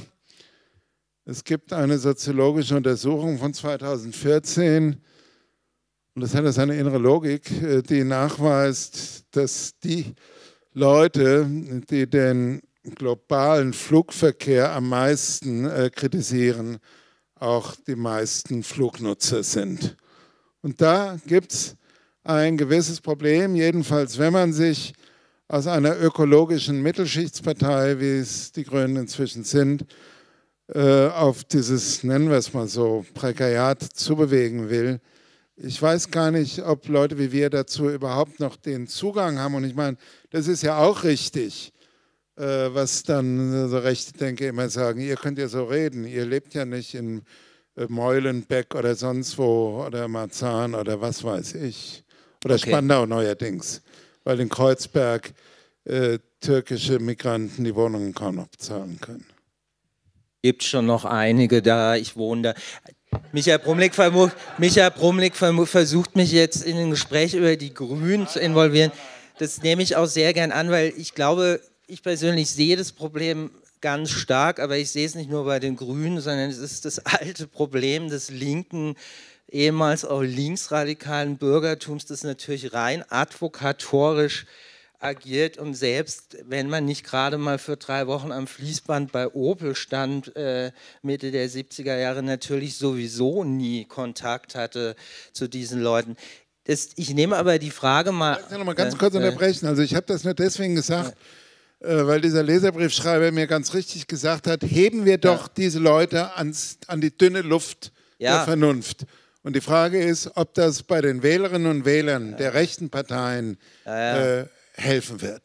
es gibt eine soziologische Untersuchung von zweitausendvierzehn, und das hat seine innere Logik, die nachweist, dass die Leute, die den globalen Flugverkehr am meisten äh, kritisieren, auch die meisten Flugnutzer sind. Und da gibt es ein gewisses Problem, jedenfalls wenn man sich aus einer ökologischen Mittelschichtspartei, wie es die Grünen inzwischen sind, äh, auf dieses, nennen wir es mal so, Prekariat zubewegen will. Ich weiß gar nicht, ob Leute wie wir dazu überhaupt noch den Zugang haben. Und ich meine, das ist ja auch richtig, äh, was dann so rechte Denker immer sagen. Ihr könnt ja so reden, ihr lebt ja nicht in äh, Meulenbeck oder sonst wo oder Marzahn oder was weiß ich. Oder okay. Spandau neuerdings, weil in Kreuzberg äh, türkische Migranten die Wohnungen kaum noch bezahlen können. Gibt schon noch einige da, ich wohne da. Michael Brumlik, Michael Brumlik versucht mich jetzt in ein Gespräch über die Grünen zu involvieren. Das nehme ich auch sehr gern an, weil ich glaube, ich persönlich sehe das Problem ganz stark, aber ich sehe es nicht nur bei den Grünen, sondern es ist das alte Problem des linken, ehemals auch linksradikalen Bürgertums, das natürlich rein advokatorisch agiert und selbst, wenn man nicht gerade mal für drei Wochen am Fließband bei Opel stand, äh, Mitte der siebziger Jahre, natürlich sowieso nie Kontakt hatte zu diesen Leuten. Das, ich nehme aber die Frage mal... Ich kann noch mal ganz äh, kurz unterbrechen. Also ich habe das nur deswegen gesagt, äh, äh, weil dieser Leserbriefschreiber mir ganz richtig gesagt hat, heben wir doch ja. diese Leute ans, an die dünne Luft ja. der Vernunft. Und die Frage ist, ob das bei den Wählerinnen und Wählern ja. der rechten Parteien ja, ja. Äh, helfen wird.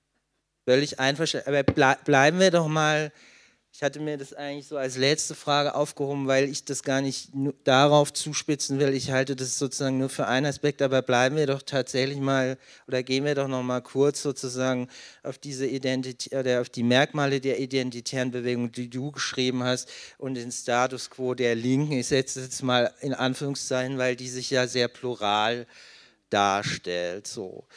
Völlig einverstanden. Aber ble bleiben wir doch mal, ich hatte mir das eigentlich so als letzte Frage aufgehoben, weil ich das gar nicht darauf zuspitzen will. Ich halte das sozusagen nur für einen Aspekt, aber bleiben wir doch tatsächlich mal, oder gehen wir doch noch mal kurz sozusagen auf diese Identität oder auf die Merkmale der identitären Bewegung, die du geschrieben hast, und den Status quo der Linken. Ich setze das jetzt mal in Anführungszeichen, weil die sich ja sehr plural darstellt. So.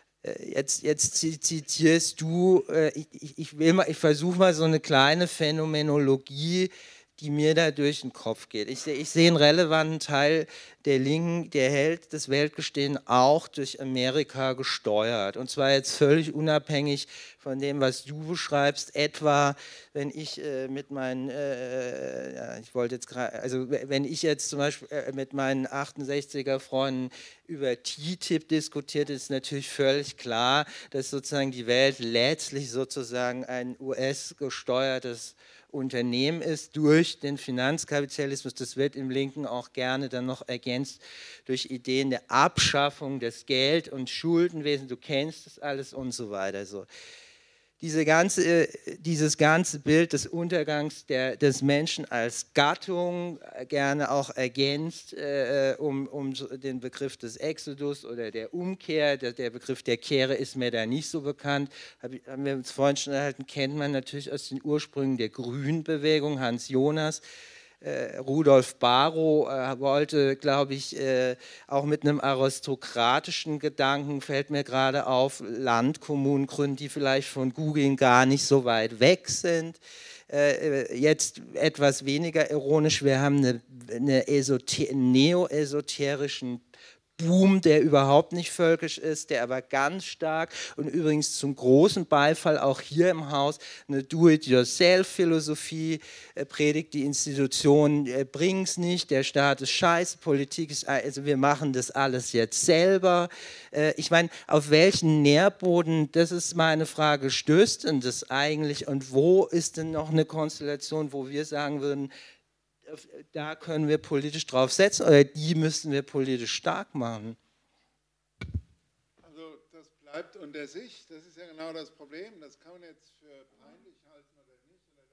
Jetzt, jetzt zitierst du, ich, ich, will mal, ich versuche mal so eine kleine Phänomenologie, die mir da durch den Kopf geht. Ich, ich sehe einen relevanten Teil der Linken, der hält das Weltgeschehen auch durch Amerika gesteuert. Und zwar jetzt völlig unabhängig von dem, was du beschreibst, etwa wenn ich äh, mit meinen, äh, ja, ich wollte jetzt gerade, also wenn ich jetzt zum Beispiel äh, mit meinen achtundsechziger Freunden über T T I P diskutiert, ist natürlich völlig klar, dass sozusagen die Welt letztlich sozusagen ein U S-gesteuertes Unternehmen ist durch den Finanzkapitalismus. Das wird im Linken auch gerne dann noch ergänzt durch Ideen der Abschaffung des Geld- und Schuldenwesens. Du kennst das alles und so weiter. So. Diese ganze, dieses ganze Bild des Untergangs der, des Menschen als Gattung, gerne auch ergänzt äh, um, um den Begriff des Exodus oder der Umkehr. Der, der Begriff der Kehre ist mir da nicht so bekannt. Hab, haben wir uns vorhin schon erhalten, kennt man natürlich aus den Ursprüngen der Grünbewegung, Hans Jonas. Äh, Rudolf Barrow äh, wollte, glaube ich, äh, auch mit einem aristokratischen Gedanken, fällt mir gerade auf, Landkommunen gründen, die vielleicht von Googlen gar nicht so weit weg sind. Äh, jetzt etwas weniger ironisch, wir haben eine, eine neo-esoterischen Boom, der überhaupt nicht völkisch ist, der aber ganz stark und übrigens zum großen Beifall auch hier im Haus eine Do-it-yourself-Philosophie äh, predigt. Die Institutionen äh, bringen es nicht, der Staat ist scheiße, Politik ist, also wir machen das alles jetzt selber. Äh, ich meine, auf welchen Nährboden, das ist meine Frage, stößt denn das eigentlich und wo ist denn noch eine Konstellation, wo wir sagen würden, da können wir politisch drauf setzen oder die müssten wir politisch stark machen? Also das bleibt unter sich, das ist ja genau das Problem. Das kann man jetzt für peinlich halten oder nicht. Oder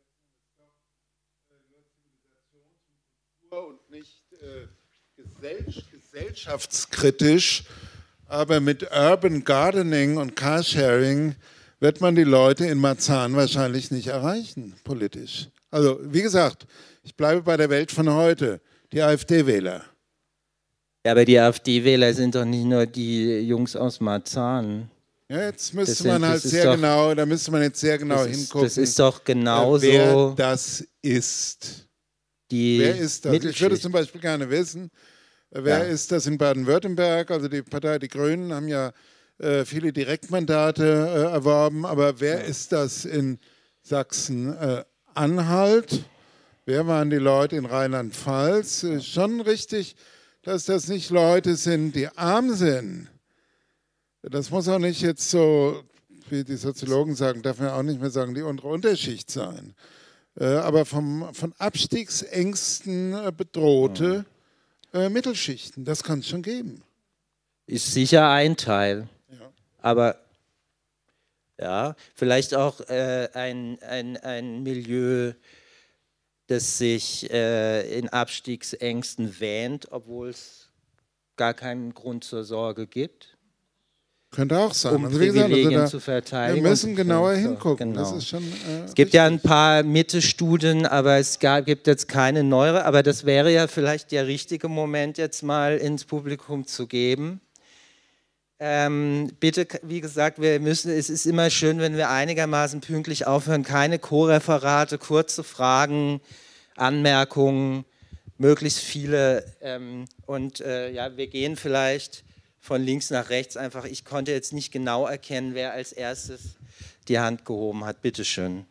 letztendlich doch äh, nur Zivilisation und nicht äh, gesellschaftskritisch. Aber mit Urban Gardening und Carsharing wird man die Leute in Marzahn wahrscheinlich nicht erreichen, politisch. Also wie gesagt, ich bleibe bei der Welt von heute, die AfD-Wähler. Ja, aber die AfD-Wähler sind doch nicht nur die Jungs aus Marzahn. Ja, jetzt müsste Das man sind- halt das sehr ist doch- genau, da müsste man jetzt sehr genau Das ist, hingucken, das ist doch äh, genauso wer das ist. die Wer ist das? Ich würde Mittelschicht. zum Beispiel gerne wissen, äh, wer Ja. ist das in Baden-Württemberg? Also die Partei Die Grünen haben ja äh, viele Direktmandate äh, erworben, aber wer ist das in Sachsen-Anhalt? Wer waren die Leute in Rheinland-Pfalz? Äh, Schon richtig, dass das nicht Leute sind, die arm sind. Das muss auch nicht jetzt so, wie die Soziologen sagen, darf man auch nicht mehr sagen, die untere Unterschicht sein. Äh, Aber vom, von Abstiegsängsten äh, bedrohte äh, Mittelschichten, das kann es schon geben. Ist sicher ein Teil. Ja. Aber ja, vielleicht auch äh, ein, ein, ein Milieu, das sich äh, in Abstiegsängsten wähnt, obwohl es gar keinen Grund zur Sorge gibt, Könnte auch sein. um Also wie gesagt, also Privilegien da, zu wir verteidigen. müssen und- genauer so, hingucken. genau. Das ist schon, äh, Es gibt ja ein paar Mitte-Studien, aber es gab, gibt jetzt keine neuere. Aber das wäre ja vielleicht der richtige Moment, jetzt mal ins Publikum zu geben. Ähm, bitte, wie gesagt, wir müssen, es ist immer schön, wenn wir einigermaßen pünktlich aufhören. Keine Co-Referate, kurze Fragen, Anmerkungen, möglichst viele. Ähm, und äh, ja, wir gehen vielleicht von links nach rechts einfach. Ich konnte jetzt nicht genau erkennen, wer als erstes die Hand gehoben hat. Bitte schön.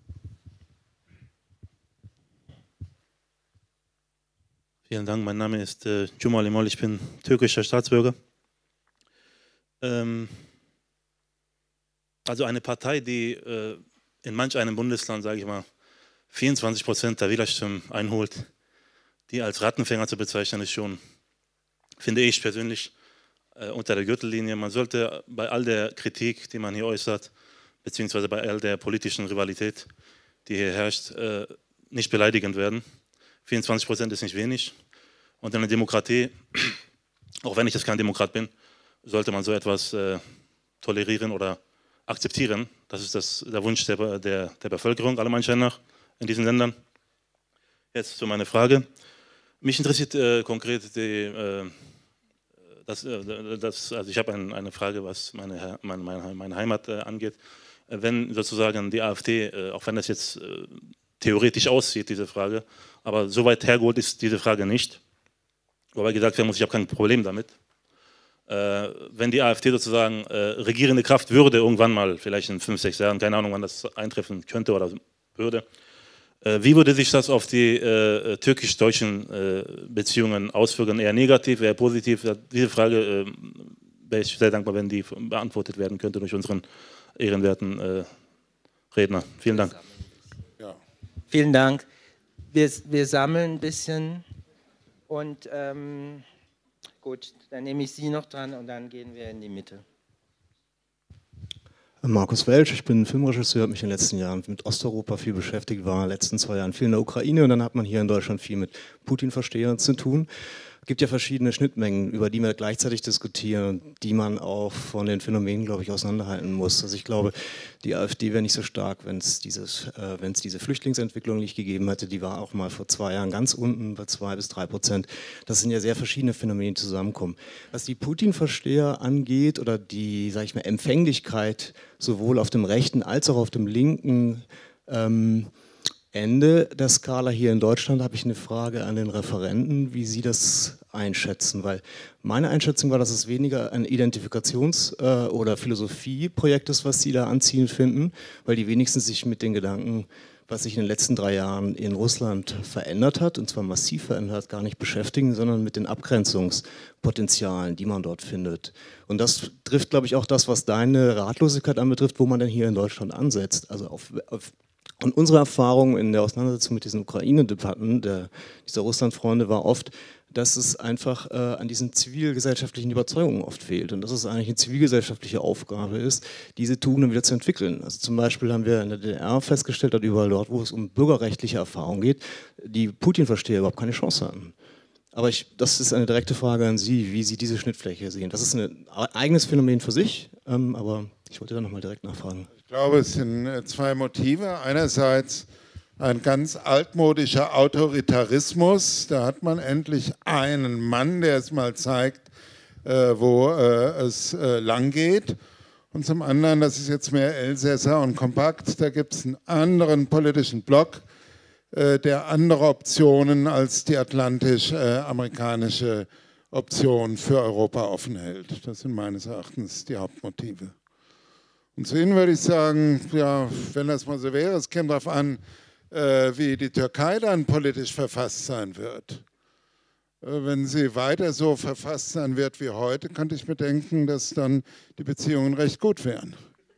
Vielen Dank, mein Name ist äh, Cumal Imol, ich bin türkischer Staatsbürger. Ähm, also eine Partei, die äh, in manch einem Bundesland, sage ich mal, vierundzwanzig Prozent der Wählerstimmen einholt, die als Rattenfänger zu bezeichnen, ist schon, finde ich persönlich, äh, unter der Gürtellinie. Man sollte bei all der Kritik, die man hier äußert, beziehungsweise bei all der politischen Rivalität, die hier herrscht, äh, nicht beleidigend werden. vierundzwanzig Prozent ist nicht wenig. Und in einer Demokratie, auch wenn ich jetzt kein Demokrat bin, sollte man so etwas äh, tolerieren oder akzeptieren. Das ist das, der Wunsch der, der, der Bevölkerung, aller Anschein nach, in diesen Ländern. Jetzt zu meiner Frage. Mich interessiert äh, konkret die, äh, das, äh, das, also ich habe ein, eine Frage, was meine, meine, meine, meine Heimat äh, angeht. Wenn sozusagen die AfD, äh, auch wenn das jetzt äh, theoretisch aussieht, diese Frage, aber so weit hergeholt ist diese Frage nicht. Wobei gesagt werden muss, ich habe kein Problem damit. Äh, wenn die AfD sozusagen äh, regierende Kraft würde, irgendwann mal, vielleicht in fünf, sechs Jahren, keine Ahnung, wann das eintreffen könnte oder würde, äh, wie würde sich das auf die äh, türkisch-deutschen äh, Beziehungen auswirken? Eher negativ, eher positiv? Diese Frage äh, wäre ich sehr dankbar, wenn die beantwortet werden könnte durch unseren ehrenwerten äh, Redner. Vielen Dank. Ja. Vielen Dank. Wir, wir sammeln ein bisschen und ähm, gut, dann nehme ich Sie noch dran und dann gehen wir in die Mitte. Markus Welsch, ich bin Filmregisseur, habe mich in den letzten Jahren mit Osteuropa viel beschäftigt, war in den letzten zwei Jahren viel in der Ukraine und dann hat man hier in Deutschland viel mit Putin-Verstehern zu tun. Es gibt ja verschiedene Schnittmengen, über die wir gleichzeitig diskutieren, die man auch von den Phänomenen, glaube ich, auseinanderhalten muss. Also ich glaube, die AfD wäre nicht so stark, wenn es dieses, äh, wenn es diese Flüchtlingsentwicklung nicht gegeben hätte. Die war auch mal vor zwei Jahren ganz unten bei zwei bis drei Prozent. Das sind ja sehr verschiedene Phänomene, die zusammenkommen. Was die Putin-Versteher angeht oder die, sage ich mal, Empfänglichkeit sowohl auf dem rechten als auch auf dem linken ähm, Ende der Skala hier in Deutschland habe ich eine Frage an den Referenten, wie Sie das einschätzen, weil meine Einschätzung war, dass es weniger ein Identifikations- äh, oder Philosophieprojekt ist, was Sie da anziehend finden, weil die wenigsten sich mit den Gedanken, was sich in den letzten drei Jahren in Russland verändert hat, und zwar massiv verändert hat, gar nicht beschäftigen, sondern mit den Abgrenzungspotenzialen, die man dort findet. Und das trifft, glaube ich, auch das, was deine Ratlosigkeit anbetrifft, wo man denn hier in Deutschland ansetzt. Also auf, auf Und unsere Erfahrung in der Auseinandersetzung mit diesen Ukraine-Debatten der, dieser Russland-Freunde war oft, dass es einfach äh, an diesen zivilgesellschaftlichen Überzeugungen oft fehlt und dass es eigentlich eine zivilgesellschaftliche Aufgabe ist, diese Tugenden wieder zu entwickeln. Also zum Beispiel haben wir in der D D R festgestellt, dass überall dort, wo es um bürgerrechtliche Erfahrungen geht, die Putin-Versteher überhaupt keine Chance hatten. Aber ich, das ist eine direkte Frage an Sie, wie Sie diese Schnittfläche sehen. Das ist ein eigenes Phänomen für sich, ähm, aber ich wollte da nochmal direkt nachfragen. Ich glaube, es sind zwei Motive. Einerseits ein ganz altmodischer Autoritarismus. Da hat man endlich einen Mann, der es mal zeigt, äh, wo äh, es äh, lang geht. Und zum anderen, das ist jetzt mehr Elsässer und kompakt, da gibt es einen anderen politischen Block, äh, der andere Optionen als die atlantisch-amerikanische äh, Option für Europa offen hält. Das sind meines Erachtens die Hauptmotive. Und zu Ihnen würde ich sagen, ja, wenn das mal so wäre, es käme darauf an, äh, wie die Türkei dann politisch verfasst sein wird. Äh, wenn sie weiter so verfasst sein wird wie heute, könnte ich mir denken, dass dann die Beziehungen recht gut wären.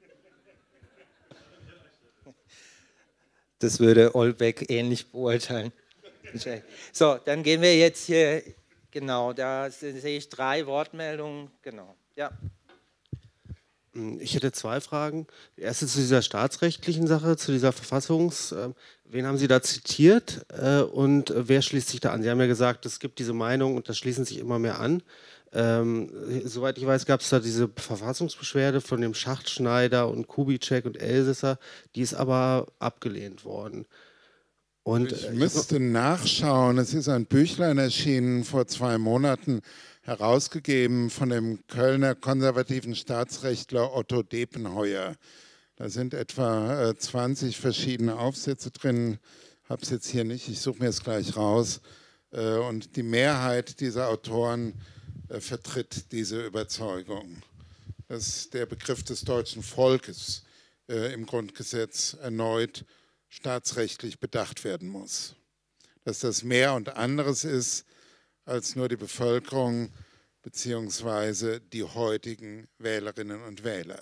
Das würde Olbeck ähnlich beurteilen. So, dann gehen wir jetzt hier, genau, da sehe ich drei Wortmeldungen, genau, ja. Ich hätte zwei Fragen. Die erste zu dieser staatsrechtlichen Sache, zu dieser Verfassungs... Äh, wen haben Sie da zitiert äh, und wer schließt sich da an? Sie haben ja gesagt, es gibt diese Meinung und das schließen sich immer mehr an. Ähm, soweit ich weiß, gab es da diese Verfassungsbeschwerde von dem Schachtschneider und Kubitschek und Elsässer, die ist aber abgelehnt worden. Und, ich äh, müsste nachschauen, es ist ein Büchlein erschienen vor zwei Monaten, herausgegeben von dem Kölner konservativen Staatsrechtler Otto Depenheuer. Da sind etwa äh, zwanzig verschiedene Aufsätze drin, habe es jetzt hier nicht, ich suche mir es gleich raus. Äh, und die Mehrheit dieser Autoren äh, vertritt diese Überzeugung, dass der Begriff des deutschen Volkes äh, im Grundgesetz erneut staatsrechtlich bedacht werden muss. Dass das mehr und anderes ist als nur die Bevölkerung beziehungsweise die heutigen Wählerinnen und Wähler.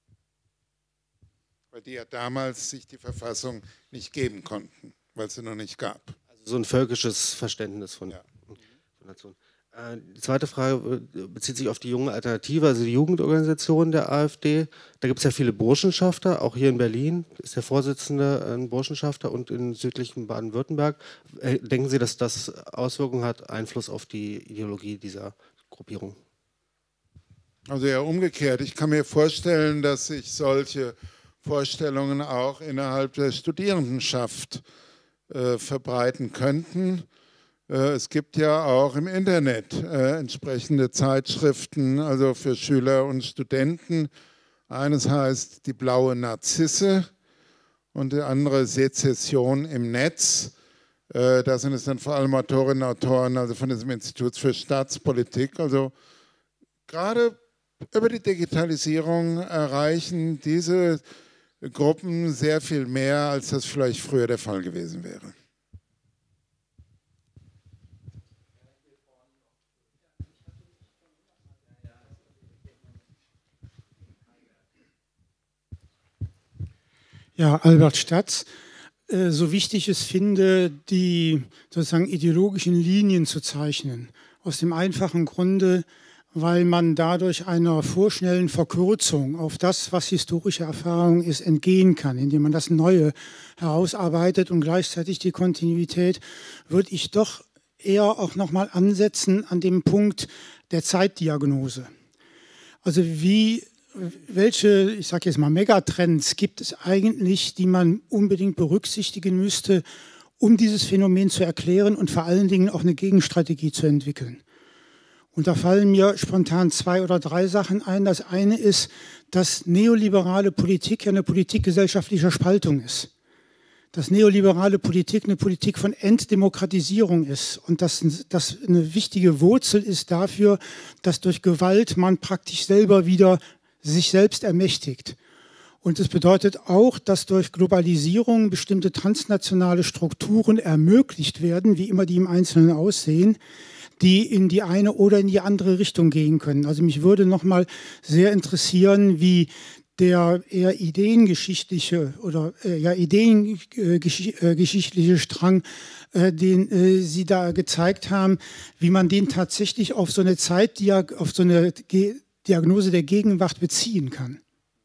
Weil die ja damals sich die Verfassung nicht geben konnten, weil es sie noch nicht gab. Also so ein völkisches Verständnis von, ja. von Nation. Äh, die zweite Frage bezieht sich auf die junge Alternative, also die Jugendorganisation der AfD. Da gibt es ja viele Burschenschafter, auch hier in Berlin ist der Vorsitzende ein Burschenschafter und in südlichen Baden-Württemberg. Äh, denken Sie, dass das Auswirkungen hat, Einfluss auf die Ideologie dieser Gruppierung? Also eher umgekehrt. Ich kann mir vorstellen, dass sich solche Vorstellungen auch innerhalb der Studierendenschaft äh, verbreiten könnten. Äh, es gibt ja auch im Internet äh, entsprechende Zeitschriften, also für Schüler und Studenten. Eines heißt die blaue Narzisse und die andere Sezession im Netz. Äh, da sind es dann vor allem Autorinnen und Autoren, also von diesem Institut für Staatspolitik. Also gerade über die Digitalisierung erreichen diese Gruppen sehr viel mehr, als das vielleicht früher der Fall gewesen wäre. Ja, Albert Statz. So wichtig ich es finde, die sozusagen ideologischen Linien zu zeichnen. Aus dem einfachen Grunde, weil man dadurch einer vorschnellen Verkürzung auf das, was historische Erfahrung ist, entgehen kann, indem man das Neue herausarbeitet und gleichzeitig die Kontinuität, würde ich doch eher auch nochmal ansetzen an dem Punkt der Zeitdiagnose. Also wie, welche, ich sage jetzt mal Megatrends gibt es eigentlich, die man unbedingt berücksichtigen müsste, um dieses Phänomen zu erklären und vor allen Dingen auch eine Gegenstrategie zu entwickeln. Und da fallen mir spontan zwei oder drei Sachen ein. Das eine ist, dass neoliberale Politik ja eine Politik gesellschaftlicher Spaltung ist. dass neoliberale Politik eine Politik von Entdemokratisierung ist und dass das eine wichtige Wurzel ist dafür, dass durch Gewalt man praktisch selber wieder sich selbst ermächtigt. Und es bedeutet auch, dass durch Globalisierung bestimmte transnationale Strukturen ermöglicht werden, wie immer die im Einzelnen aussehen, die in die eine oder in die andere Richtung gehen können. Also mich würde nochmal sehr interessieren, wie der eher ideengeschichtliche oder äh, ja ideengeschichtliche Strang, äh, den äh, Sie da gezeigt haben, wie man den tatsächlich auf so eine Zeitdiag auf so eine Ge Diagnose der Gegenwart beziehen kann.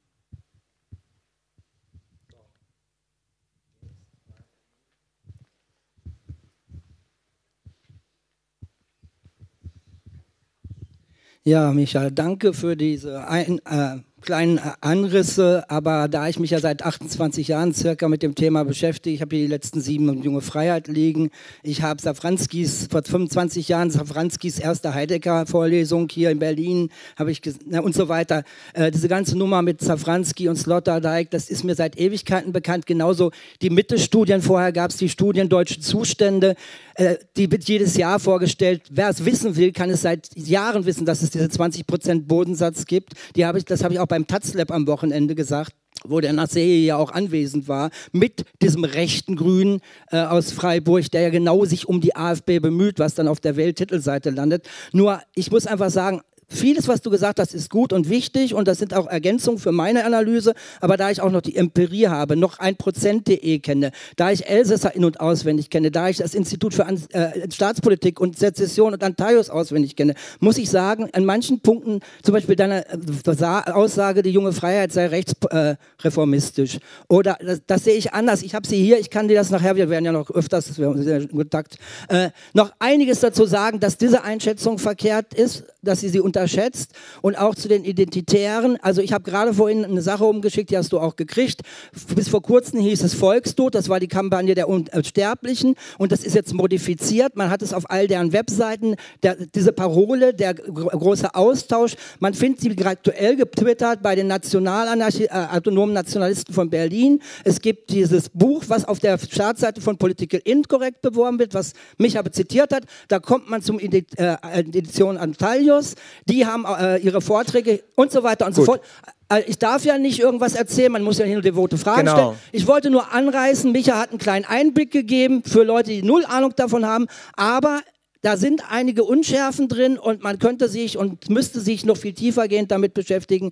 Ja, Michael, danke für diese ein, äh, kleinen Anrisse, aber da ich mich ja seit achtundzwanzig Jahren circa mit dem Thema beschäftige, ich habe hier die letzten sieben und Junge Freiheit liegen, ich habe Safranskis, vor fünfundzwanzig Jahren Safranskis erste Heidegger-Vorlesung hier in Berlin, habe ich na, und so weiter. Äh, diese ganze Nummer mit Safransky und Sloterdijk, das ist mir seit Ewigkeiten bekannt, genauso die Mitte-Studien, vorher gab es die Studien Deutsche Zustände, äh, die wird jedes Jahr vorgestellt. Wer es wissen will, kann es seit Jahren wissen, dass es diese zwanzig Prozent Bodensatz gibt. Die hab ich, das habe ich auch beim Taz-Lab am Wochenende gesagt, wo der Nasseri ja auch anwesend war, mit diesem rechten Grünen äh, aus Freiburg, der ja genau sich um die AfD bemüht, was dann auf der Welttitelseite landet. Nur, ich muss einfach sagen, vieles, was du gesagt hast, ist gut und wichtig und das sind auch Ergänzungen für meine Analyse, aber da ich auch noch die Empirie habe, noch ein Prozent punkt de kenne, da ich Elsässer in- und auswendig kenne, da ich das Institut für An äh, Staatspolitik und Sezession und Antaios auswendig kenne, muss ich sagen, an manchen Punkten, zum Beispiel deine äh, Aussage, die junge Freiheit sei rechtsreformistisch, äh, oder das, das sehe ich anders, ich habe sie hier, ich kann dir das nachher, wir werden ja noch öfters, wir haben sehr in Kontakt, äh, noch einiges dazu sagen, dass diese Einschätzung verkehrt ist, dass sie sie unter unterschätzt und auch zu den Identitären. Also ich habe gerade vorhin eine Sache umgeschickt, die hast du auch gekriegt. Bis vor kurzem hieß es Volkstod, das war die Kampagne der Unsterblichen und das ist jetzt modifiziert. Man hat es auf all deren Webseiten, der, diese Parole, der große Austausch. Man findet sie aktuell getwittert bei den Nationalanarchi- äh, autonomen Nationalisten von Berlin. Es gibt dieses Buch, was auf der Startseite von Political Incorrect beworben wird, was Micha zitiert hat. Da kommt man zum Edit äh, Edition Antaios. Die haben äh, ihre Vorträge und so weiter und Gut. so fort. Äh, ich darf ja nicht irgendwas erzählen, man muss ja nur devote Fragen genau. stellen. Ich wollte nur anreißen, Micha hat einen kleinen Einblick gegeben für Leute, die null Ahnung davon haben, aber da sind einige Unschärfen drin und man könnte sich und müsste sich noch viel tiefergehend damit beschäftigen.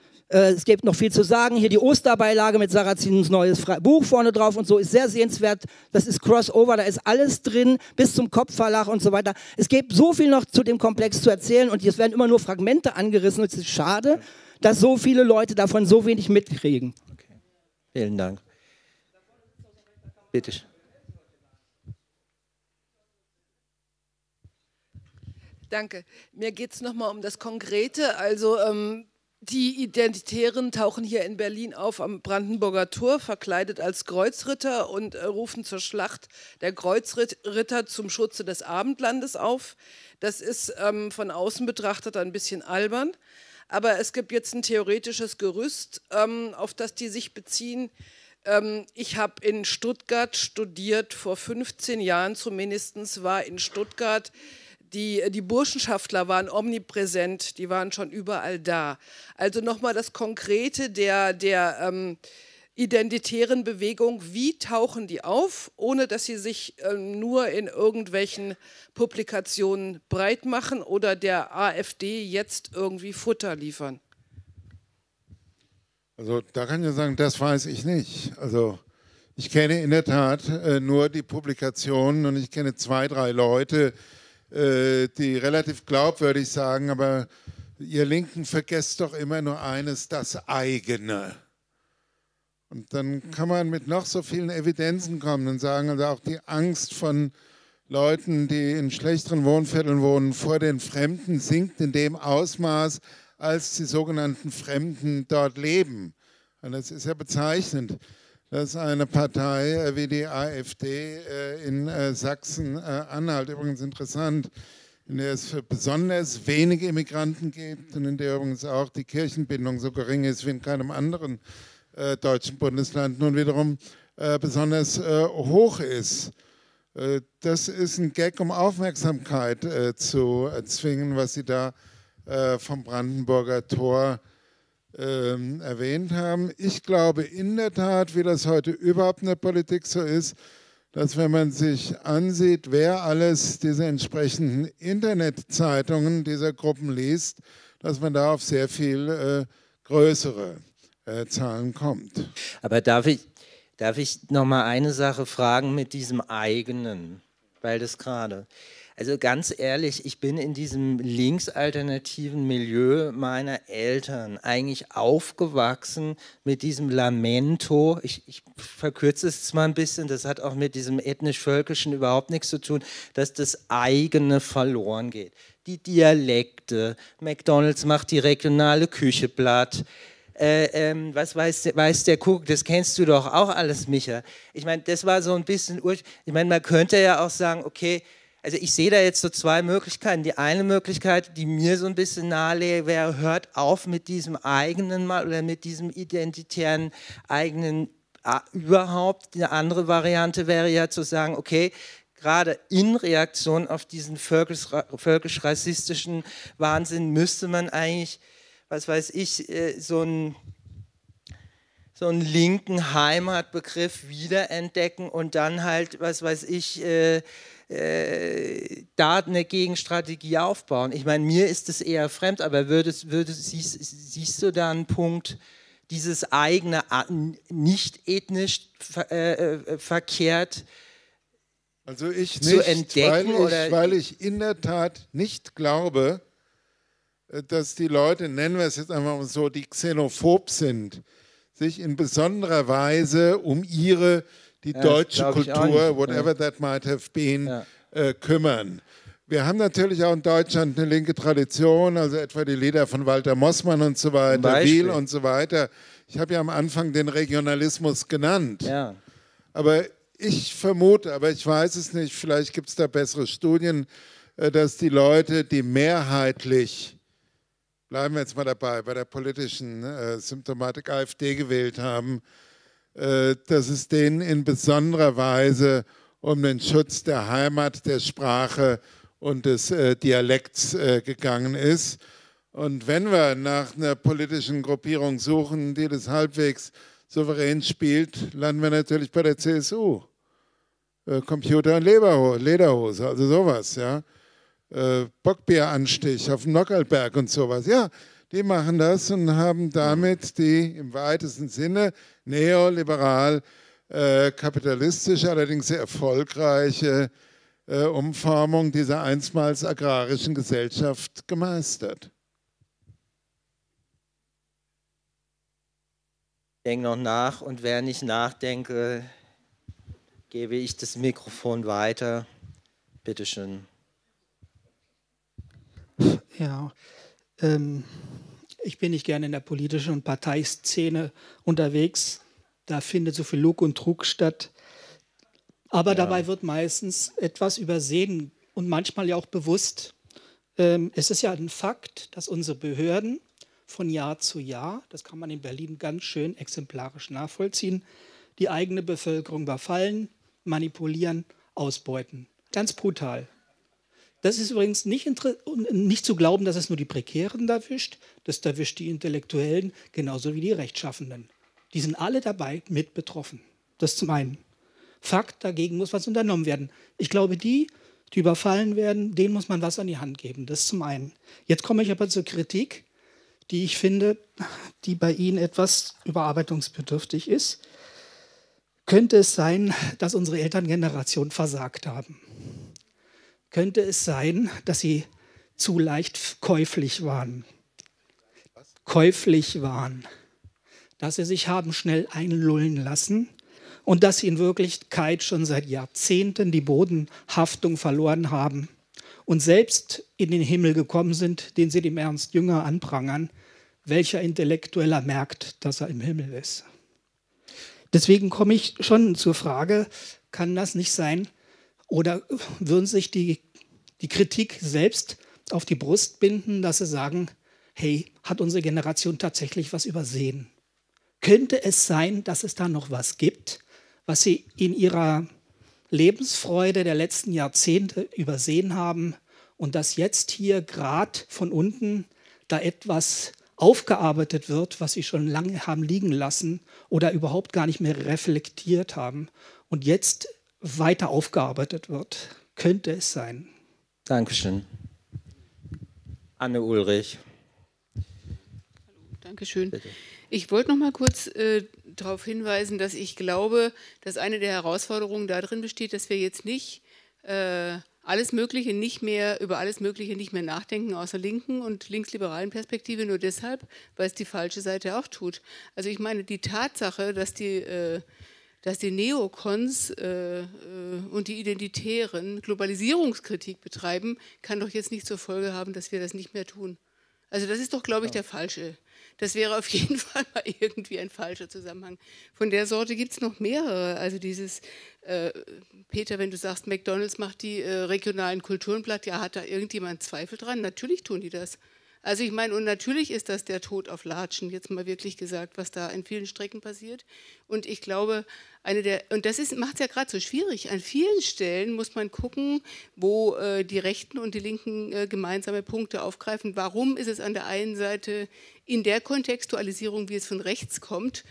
Es gibt noch viel zu sagen. Hier die Osterbeilage mit Sarrazins neues Buch vorne drauf und so ist sehr sehenswert. Das ist Crossover, da ist alles drin, bis zum Kopfverlag und so weiter. Es gibt so viel noch zu dem Komplex zu erzählen und es werden immer nur Fragmente angerissen. Es ist schade, dass so viele Leute davon so wenig mitkriegen. Okay. Vielen Dank. Bitte. Danke. Mir geht es nochmal um das Konkrete. Also ähm, die Identitären tauchen hier in Berlin auf am Brandenburger Tor, verkleidet als Kreuzritter und äh, rufen zur Schlacht der Kreuzritter zum Schutze des Abendlandes auf. Das ist ähm, von außen betrachtet ein bisschen albern, aber es gibt jetzt ein theoretisches Gerüst, ähm, auf das die sich beziehen. Ähm, ich habe in Stuttgart studiert, vor fünfzehn Jahren zumindest war in Stuttgart. Die, die Burschenschaftler waren omnipräsent, die waren schon überall da. Also nochmal das Konkrete der, der ähm, identitären Bewegung, wie tauchen die auf, ohne dass sie sich ähm, nur in irgendwelchen Publikationen breit machen oder der AfD jetzt irgendwie Futter liefern? Also da kann ich ja sagen, das weiß ich nicht. Also ich kenne in der Tat äh, nur die Publikationen und ich kenne zwei, drei Leute, die relativ glaubwürdig sagen, aber ihr Linken vergesst doch immer nur eines, das eigene. Und dann kann man mit noch so vielen Evidenzen kommen und sagen, also auch die Angst von Leuten, die in schlechteren Wohnvierteln wohnen, vor den Fremden sinkt in dem Ausmaß, als die sogenannten Fremden dort leben. Und das ist ja bezeichnend, dass eine Partei wie die AfD in Sachsen-Anhalt, übrigens interessant, in der es für besonders wenige Immigranten gibt und in der übrigens auch die Kirchenbindung so gering ist wie in keinem anderen deutschen Bundesland, nun wiederum äh, besonders äh, hoch ist. Äh, das ist ein Gag, um Aufmerksamkeit äh, zu erzwingen, was Sie da äh, vom Brandenburger Tor äh, erwähnt haben. Ich glaube in der Tat, wie das heute überhaupt in der Politik so ist, dass wenn man sich ansieht, wer alles diese entsprechenden Internetzeitungen dieser Gruppen liest, dass man da auf sehr viel äh, größere äh, Zahlen kommt. Aber darf ich, darf ich noch mal eine Sache fragen mit diesem eigenen, weil das gerade, also ganz ehrlich, ich bin in diesem linksalternativen Milieu meiner Eltern eigentlich aufgewachsen mit diesem Lamento. Ich, ich verkürze es mal ein bisschen, das hat auch mit diesem ethnisch-völkischen überhaupt nichts zu tun, dass das eigene verloren geht. Die Dialekte, McDonald's macht die regionale Küche platt. Äh, ähm, was weiß, weiß der Kuckuck, das kennst du doch auch alles, Micha. Ich meine, das war so ein bisschen, ich meine, man könnte ja auch sagen, okay, also ich sehe da jetzt so zwei Möglichkeiten. Die eine Möglichkeit, die mir so ein bisschen nahe wäre, hört auf mit diesem eigenen Mal oder mit diesem identitären eigenen äh, überhaupt. Die andere Variante wäre ja zu sagen, okay, gerade in Reaktion auf diesen völkisch-rassistischen Wahnsinn müsste man eigentlich, was weiß ich, so einen, so einen linken Heimatbegriff wiederentdecken und dann halt, was weiß ich, äh, äh, da eine Gegenstrategie aufbauen. Ich meine, mir ist es eher fremd, aber würdest, würdest, siehst, siehst du da einen Punkt, dieses eigene, nicht ethnisch äh, verkehrt also ich nicht, zu entdecken? Weil ich, oder? weil ich in der Tat nicht glaube, dass die Leute, nennen wir es jetzt einfach mal so, die xenophob sind, sich in besonderer Weise um ihre, die ja, deutsche Kultur, whatever ja. that might have been, ja. äh, kümmern. Wir haben natürlich auch in Deutschland eine linke Tradition, also etwa die Lieder von Walter Mossmann und so weiter, Wiel und so weiter. Ich habe ja am Anfang den Regionalismus genannt. Ja. Aber ich vermute, aber ich weiß es nicht, vielleicht gibt es da bessere Studien, dass die Leute, die mehrheitlich, bleiben wir jetzt mal dabei, bei der politischen äh, Symptomatik AfD gewählt haben, äh, dass es denen in besonderer Weise um den Schutz der Heimat, der Sprache und des äh, Dialekts äh, gegangen ist. Und wenn wir nach einer politischen Gruppierung suchen, die das halbwegs souverän spielt, landen wir natürlich bei der C S U. Äh, Computer und Lederhose, also sowas, ja. Äh, Bockbieranstich auf dem Nockerlberg und sowas. Ja, die machen das und haben damit die im weitesten Sinne neoliberal, äh, kapitalistische, allerdings sehr erfolgreiche äh, Umformung dieser einstmals agrarischen Gesellschaft gemeistert. Ich denke noch nach und während ich nachdenke, gebe ich das Mikrofon weiter. Bitte schön. Ja, ähm, ich bin nicht gerne in der politischen und Parteiszene unterwegs. Da findet so viel Lug und Trug statt. Aber ja. dabei wird meistens etwas übersehen und manchmal ja auch bewusst. Ähm, es ist ja ein Fakt, dass unsere Behörden von Jahr zu Jahr, das kann man in Berlin ganz schön exemplarisch nachvollziehen, die eigene Bevölkerung überfallen, manipulieren, ausbeuten. Ganz brutal. Das ist übrigens nicht, nicht zu glauben, dass es nur die Prekären erwischt, das erwischt die Intellektuellen genauso wie die Rechtschaffenden. Die sind alle dabei mit betroffen. Das zum einen. Fakt, dagegen muss was unternommen werden. Ich glaube, die, die überfallen werden, denen muss man was an die Hand geben. Das zum einen. Jetzt komme ich aber zur Kritik, die ich finde, die bei Ihnen etwas überarbeitungsbedürftig ist. Könnte es sein, dass unsere Elterngeneration versagt haben? Könnte es sein, dass sie zu leicht käuflich waren? Käuflich waren. Dass sie sich haben schnell einlullen lassen und dass sie in Wirklichkeit schon seit Jahrzehnten die Bodenhaftung verloren haben und selbst in den Himmel gekommen sind, den sie dem Ernst Jünger anprangern. Welcher Intellektueller merkt, dass er im Himmel ist? Deswegen komme ich schon zur Frage, kann das nicht sein, oder würden sich die, die Kritik selbst auf die Brust binden, dass sie sagen, hey, hat unsere Generation tatsächlich was übersehen? Könnte es sein, dass es da noch was gibt, was sie in ihrer Lebensfreude der letzten Jahrzehnte übersehen haben und dass jetzt hier gerade von unten da etwas aufgearbeitet wird, was sie schon lange haben liegen lassen oder überhaupt gar nicht mehr reflektiert haben und jetzt weiter aufgearbeitet wird. Könnte es sein. Dankeschön. Anne Ulrich. Hallo, Dankeschön. Bitte. Ich wollte noch mal kurz äh, darauf hinweisen, dass ich glaube, dass eine der Herausforderungen darin besteht, dass wir jetzt nicht äh, alles Mögliche nicht mehr, über alles Mögliche nicht mehr nachdenken aus der linken und linksliberalen Perspektive, nur deshalb, weil es die falsche Seite auch tut. Also ich meine, die Tatsache, dass die, äh, dass die Neokons äh, und die Identitären Globalisierungskritik betreiben, kann doch jetzt nicht zur Folge haben, dass wir das nicht mehr tun. Also das ist doch, glaube ich, der falsche. Das wäre auf jeden Fall mal irgendwie ein falscher Zusammenhang. Von der Sorte gibt es noch mehrere. Also dieses, äh, Peter, wenn du sagst, McDonald's macht die äh, regionalen Kulturen platt, ja, hat da irgendjemand Zweifel dran? Natürlich tun die das. Also ich meine, und natürlich ist das der Tod auf Latschen, jetzt mal wirklich gesagt, was da in vielen Strecken passiert. Und ich glaube, eine der, und das macht es ja gerade so schwierig, an vielen Stellen muss man gucken, wo äh, die Rechten und die Linken äh, gemeinsame Punkte aufgreifen. Warum ist es an der einen Seite in der Kontextualisierung, wie es von rechts kommt,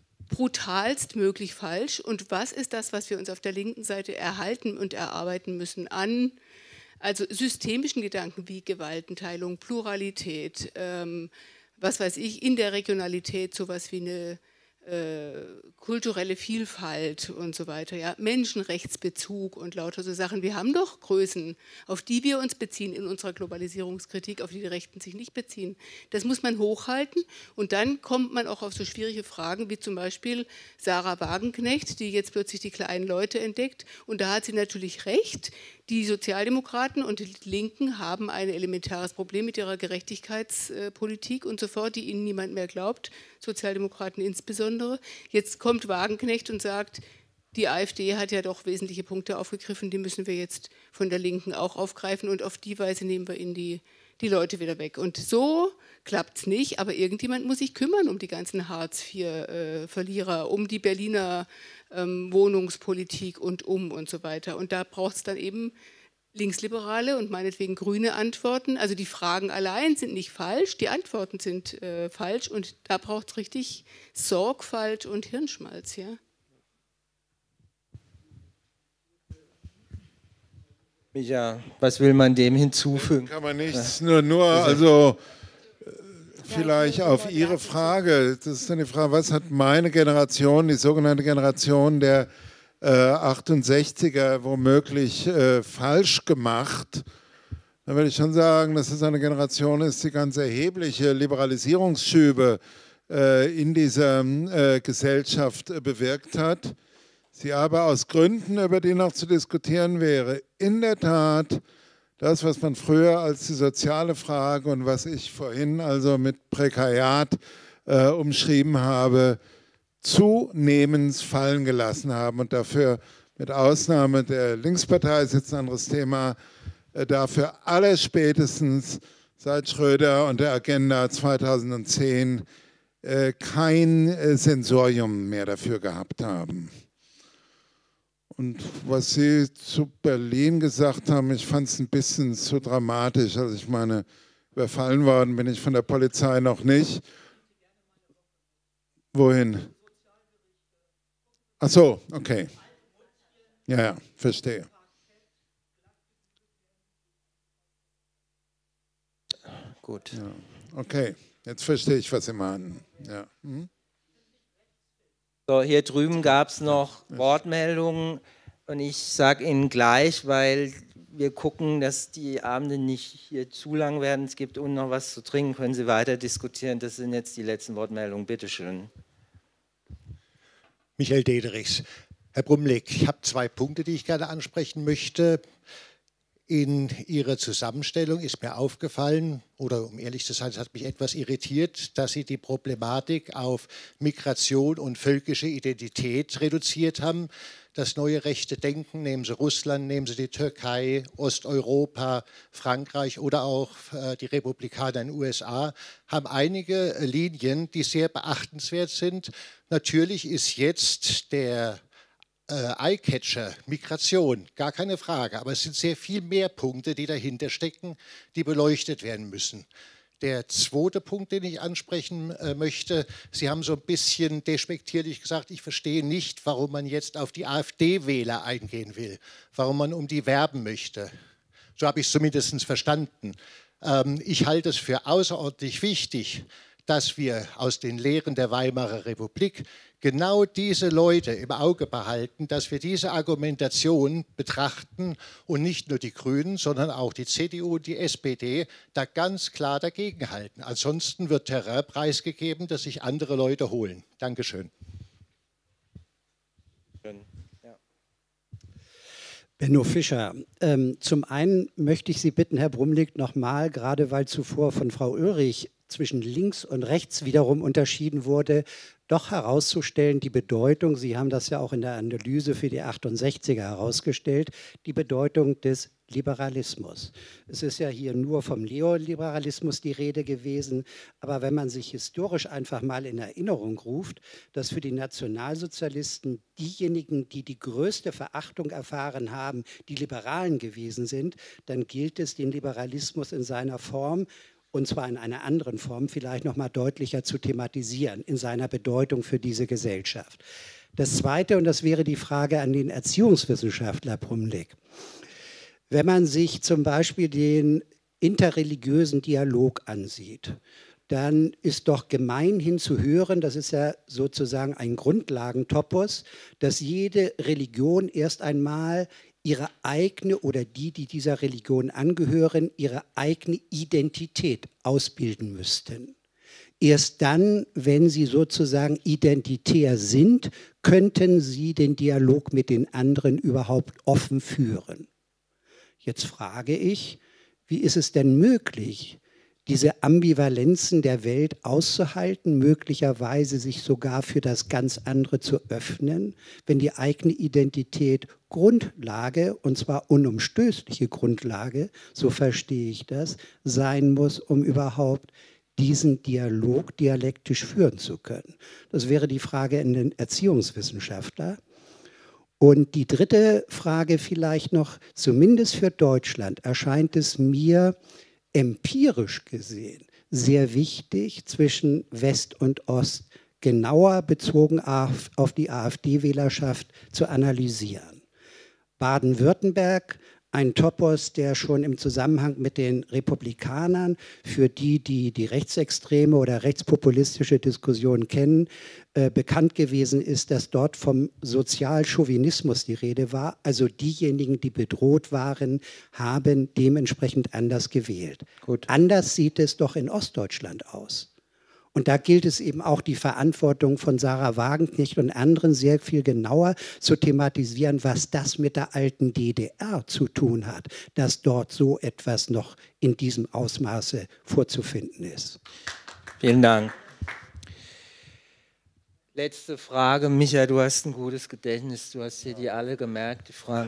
brutalst möglich falsch? Und was ist das, was wir uns auf der linken Seite erhalten und erarbeiten müssen an also systemischen Gedanken wie Gewaltenteilung, Pluralität, ähm, was weiß ich, in der Regionalität sowas wie eine äh, kulturelle Vielfalt und so weiter, ja, Menschenrechtsbezug und lauter so Sachen. Wir haben doch Größen, auf die wir uns beziehen in unserer Globalisierungskritik, auf die die Rechten sich nicht beziehen. Das muss man hochhalten und dann kommt man auch auf so schwierige Fragen wie zum Beispiel Sarah Wagenknecht, die jetzt plötzlich die kleinen Leute entdeckt und da hat sie natürlich recht. Die Sozialdemokraten und die Linken haben ein elementares Problem mit ihrer Gerechtigkeitspolitik und so fort, die ihnen niemand mehr glaubt, Sozialdemokraten insbesondere. Jetzt kommt Wagenknecht und sagt, die AfD hat ja doch wesentliche Punkte aufgegriffen, die müssen wir jetzt von der Linken auch aufgreifen und auf die Weise nehmen wir ihnen die, die Leute wieder weg. Und so klappt es nicht, aber irgendjemand muss sich kümmern um die ganzen Hartz vier Verlierer, um die Berliner ähm, Wohnungspolitik und um und so weiter. Und da braucht es dann eben linksliberale und meinetwegen grüne Antworten. Also die Fragen allein sind nicht falsch, die Antworten sind äh, falsch und da braucht es richtig Sorgfalt und Hirnschmalz. Ja? Ja, was will man dem hinzufügen? Kann man nichts, nur, nur also vielleicht auf Ihre Frage, das ist eine Frage, was hat meine Generation, die sogenannte Generation der äh, achtundsechziger womöglich äh, falsch gemacht? Da würde ich schon sagen, dass es eine Generation ist, die ganz erhebliche Liberalisierungsschübe äh, in dieser äh, Gesellschaft äh, bewirkt hat. Sie aber aus Gründen, über die noch zu diskutieren wäre, in der Tat das, was man früher als die soziale Frage und was ich vorhin also mit Prekariat äh, umschrieben habe, zunehmend fallen gelassen haben und dafür mit Ausnahme der Linkspartei, ist jetzt ein anderes Thema, äh, dafür alle spätestens seit Schröder und der Agenda zweitausendzehn äh, kein äh, Sensorium mehr dafür gehabt haben. Und was Sie zu Berlin gesagt haben, ich fand es ein bisschen zu dramatisch. Also ich meine, überfallen worden bin ich von der Polizei noch nicht. Wohin? Ach so, okay. Ja, ja, verstehe. Gut. Ja, okay, jetzt verstehe ich, was Sie meinen. Ja. Hm? So, hier drüben gab es noch Wortmeldungen und ich sage Ihnen gleich, weil wir gucken, dass die Abende nicht hier zu lang werden. Es gibt unten noch was zu trinken, können Sie weiter diskutieren. Das sind jetzt die letzten Wortmeldungen. Bitte schön. Michael Dederichs. Herr Brumlik, ich habe zwei Punkte, die ich gerne ansprechen möchte. In Ihrer Zusammenstellung ist mir aufgefallen, oder um ehrlich zu sein, es hat mich etwas irritiert, dass Sie die Problematik auf Migration und völkische Identität reduziert haben. Das neue rechte Denken, nehmen Sie Russland, nehmen Sie die Türkei, Osteuropa, Frankreich oder auch äh, die Republikaner in den U S A, haben einige Linien, die sehr beachtenswert sind. Natürlich ist jetzt der äh, Eyecatcher, Migration, gar keine Frage. Aber es sind sehr viel mehr Punkte, die dahinter stecken, die beleuchtet werden müssen. Der zweite Punkt, den ich ansprechen äh, möchte, Sie haben so ein bisschen despektierlich gesagt, ich verstehe nicht, warum man jetzt auf die AfD-Wähler eingehen will, warum man um die werben möchte. So habe ich es zumindest verstanden. Ähm, ich halte es für außerordentlich wichtig, dass wir aus den Lehren der Weimarer Republik genau diese Leute im Auge behalten, dass wir diese Argumentation betrachten und nicht nur die Grünen, sondern auch die C D U und die S P D da ganz klar dagegenhalten. Ansonsten wird Terrain preisgegeben, das sich andere Leute holen. Dankeschön. Benno Fischer. Ähm, zum einen möchte ich Sie bitten, Herr Brumlik, nochmal, gerade weil zuvor von Frau Ulrich zwischen links und rechts wiederum unterschieden wurde, doch herauszustellen, die Bedeutung, Sie haben das ja auch in der Analyse für die achtundsechziger herausgestellt, die Bedeutung des Liberalismus. Es ist ja hier nur vom Neoliberalismus die Rede gewesen, aber wenn man sich historisch einfach mal in Erinnerung ruft, dass für die Nationalsozialisten diejenigen, die die größte Verachtung erfahren haben, die Liberalen gewesen sind, dann gilt es, den Liberalismus in seiner Form, und zwar in einer anderen Form, vielleicht noch mal deutlicher zu thematisieren, in seiner Bedeutung für diese Gesellschaft. Das Zweite, und das wäre die Frage an den Erziehungswissenschaftler Brumlik. Wenn man sich zum Beispiel den interreligiösen Dialog ansieht, dann ist doch gemeinhin zu hören, das ist ja sozusagen ein Grundlagentopos, dass jede Religion erst einmal ihre eigene oder die, die dieser Religion angehören, ihre eigene Identität ausbilden müssten. Erst dann, wenn sie sozusagen identitär sind, könnten sie den Dialog mit den anderen überhaupt offen führen. Jetzt frage ich, wie ist es denn möglich, diese Ambivalenzen der Welt auszuhalten, möglicherweise sich sogar für das ganz andere zu öffnen, wenn die eigene Identität Grundlage, und zwar unumstößliche Grundlage, so verstehe ich das, sein muss, um überhaupt diesen Dialog dialektisch führen zu können. Das wäre die Frage an den Erziehungswissenschaftler. Und die dritte Frage vielleicht noch, zumindest für Deutschland erscheint es mir empirisch gesehen sehr wichtig, zwischen West und Ost genauer bezogen auf, auf die AfD-Wählerschaft zu analysieren. Baden-Württemberg, ein Topos, der schon im Zusammenhang mit den Republikanern, für die, die die rechtsextreme oder rechtspopulistische Diskussion kennen, äh, bekannt gewesen ist, dass dort vom Sozialchauvinismus die Rede war. Also diejenigen, die bedroht waren, haben dementsprechend anders gewählt. Gut. Anders sieht es doch in Ostdeutschland aus. Und da gilt es eben auch, die Verantwortung von Sarah Wagenknecht und anderen sehr viel genauer zu thematisieren, was das mit der alten D D R zu tun hat, dass dort so etwas noch in diesem Ausmaße vorzufinden ist. Vielen Dank. Letzte Frage. Micha, du hast ein gutes Gedächtnis, du hast dir die alle gemerkt, die Fragen.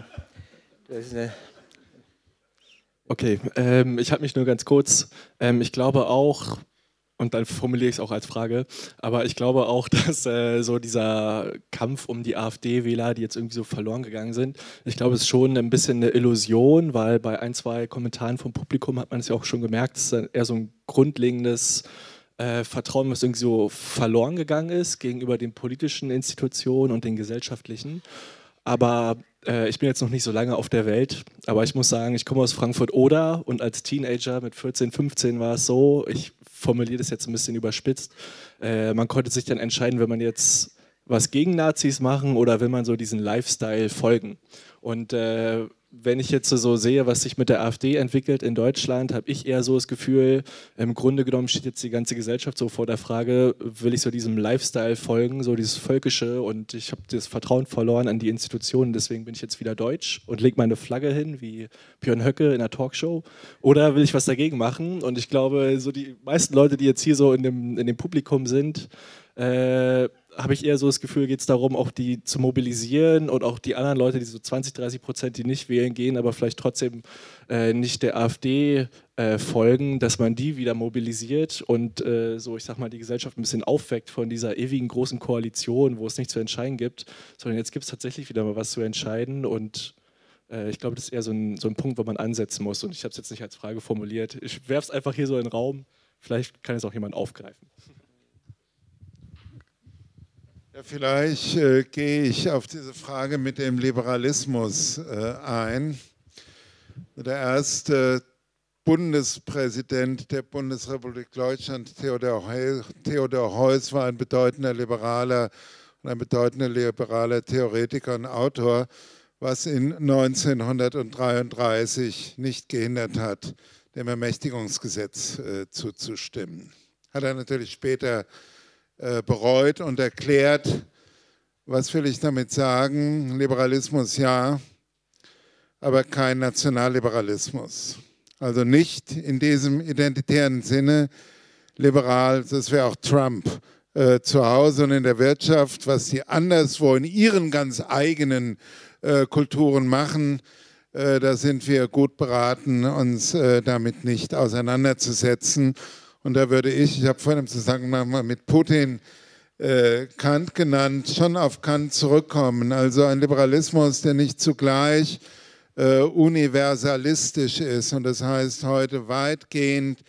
Okay, ähm, ich habe mich nur ganz kurz, ähm, ich glaube auch, und dann formuliere ich es auch als Frage, aber ich glaube auch, dass äh, so dieser Kampf um die AfD-Wähler, die jetzt irgendwie so verloren gegangen sind, ich glaube, es ist schon ein bisschen eine Illusion, weil bei ein, zwei Kommentaren vom Publikum hat man es ja auch schon gemerkt, es ist eher so ein grundlegendes äh, Vertrauen, was irgendwie so verloren gegangen ist gegenüber den politischen Institutionen und den gesellschaftlichen. Aber äh, ich bin jetzt noch nicht so lange auf der Welt, aber ich muss sagen, ich komme aus Frankfurt-Oder und als Teenager mit vierzehn, fünfzehn war es so, ich formuliere das jetzt ein bisschen überspitzt, äh, man konnte sich dann entscheiden, will man jetzt was gegen Nazis machen oder will man so diesen Lifestyle folgen. Und äh, wenn ich jetzt so sehe, was sich mit der AfD entwickelt in Deutschland, habe ich eher so das Gefühl, im Grunde genommen steht jetzt die ganze Gesellschaft so vor der Frage, will ich so diesem Lifestyle folgen, so dieses Völkische, und ich habe das Vertrauen verloren an die Institutionen, deswegen bin ich jetzt wieder deutsch und lege meine Flagge hin, wie Björn Höcke in einer Talkshow, oder will ich was dagegen machen? Und ich glaube, so die meisten Leute, die jetzt hier so in dem, in dem Publikum sind, äh, habe ich eher so das Gefühl, geht es darum, auch die zu mobilisieren und auch die anderen Leute, die so zwanzig, dreißig Prozent, die nicht wählen gehen, aber vielleicht trotzdem äh, nicht der AfD äh, folgen, dass man die wieder mobilisiert und äh, so, ich sag mal, die Gesellschaft ein bisschen aufweckt von dieser ewigen großen Koalition, wo es nichts zu entscheiden gibt, sondern jetzt gibt es tatsächlich wieder mal was zu entscheiden und äh, ich glaube, das ist eher so ein, so ein Punkt, wo man ansetzen muss und ich habe es jetzt nicht als Frage formuliert. Ich werfe es einfach hier so in den Raum, vielleicht kann es auch jemand aufgreifen. Ja, vielleicht äh, gehe ich auf diese Frage mit dem Liberalismus äh, ein. Der erste Bundespräsident der Bundesrepublik Deutschland, Theodor Heuss, Theodor Heuss, war ein bedeutender liberaler und ein bedeutender liberaler Theoretiker und Autor, was ihn neunzehnhundertdreiunddreißig nicht gehindert hat, dem Ermächtigungsgesetz äh, zuzustimmen. Hat er natürlich später bereut und erklärt, was will ich damit sagen? Liberalismus ja, aber kein Nationalliberalismus. Also nicht in diesem identitären Sinne liberal, das wäre auch Trump, äh, zu Hause und in der Wirtschaft, was sie anderswo in ihren ganz eigenen äh, Kulturen machen. Äh, da sind wir gut beraten, uns äh, damit nicht auseinanderzusetzen. Und da würde ich, ich habe vorhin im Zusammenhang mal mit Putin äh, Kant genannt, schon auf Kant zurückkommen. Also ein Liberalismus, der nicht zugleich äh, universalistisch ist und das heißt heute weitgehend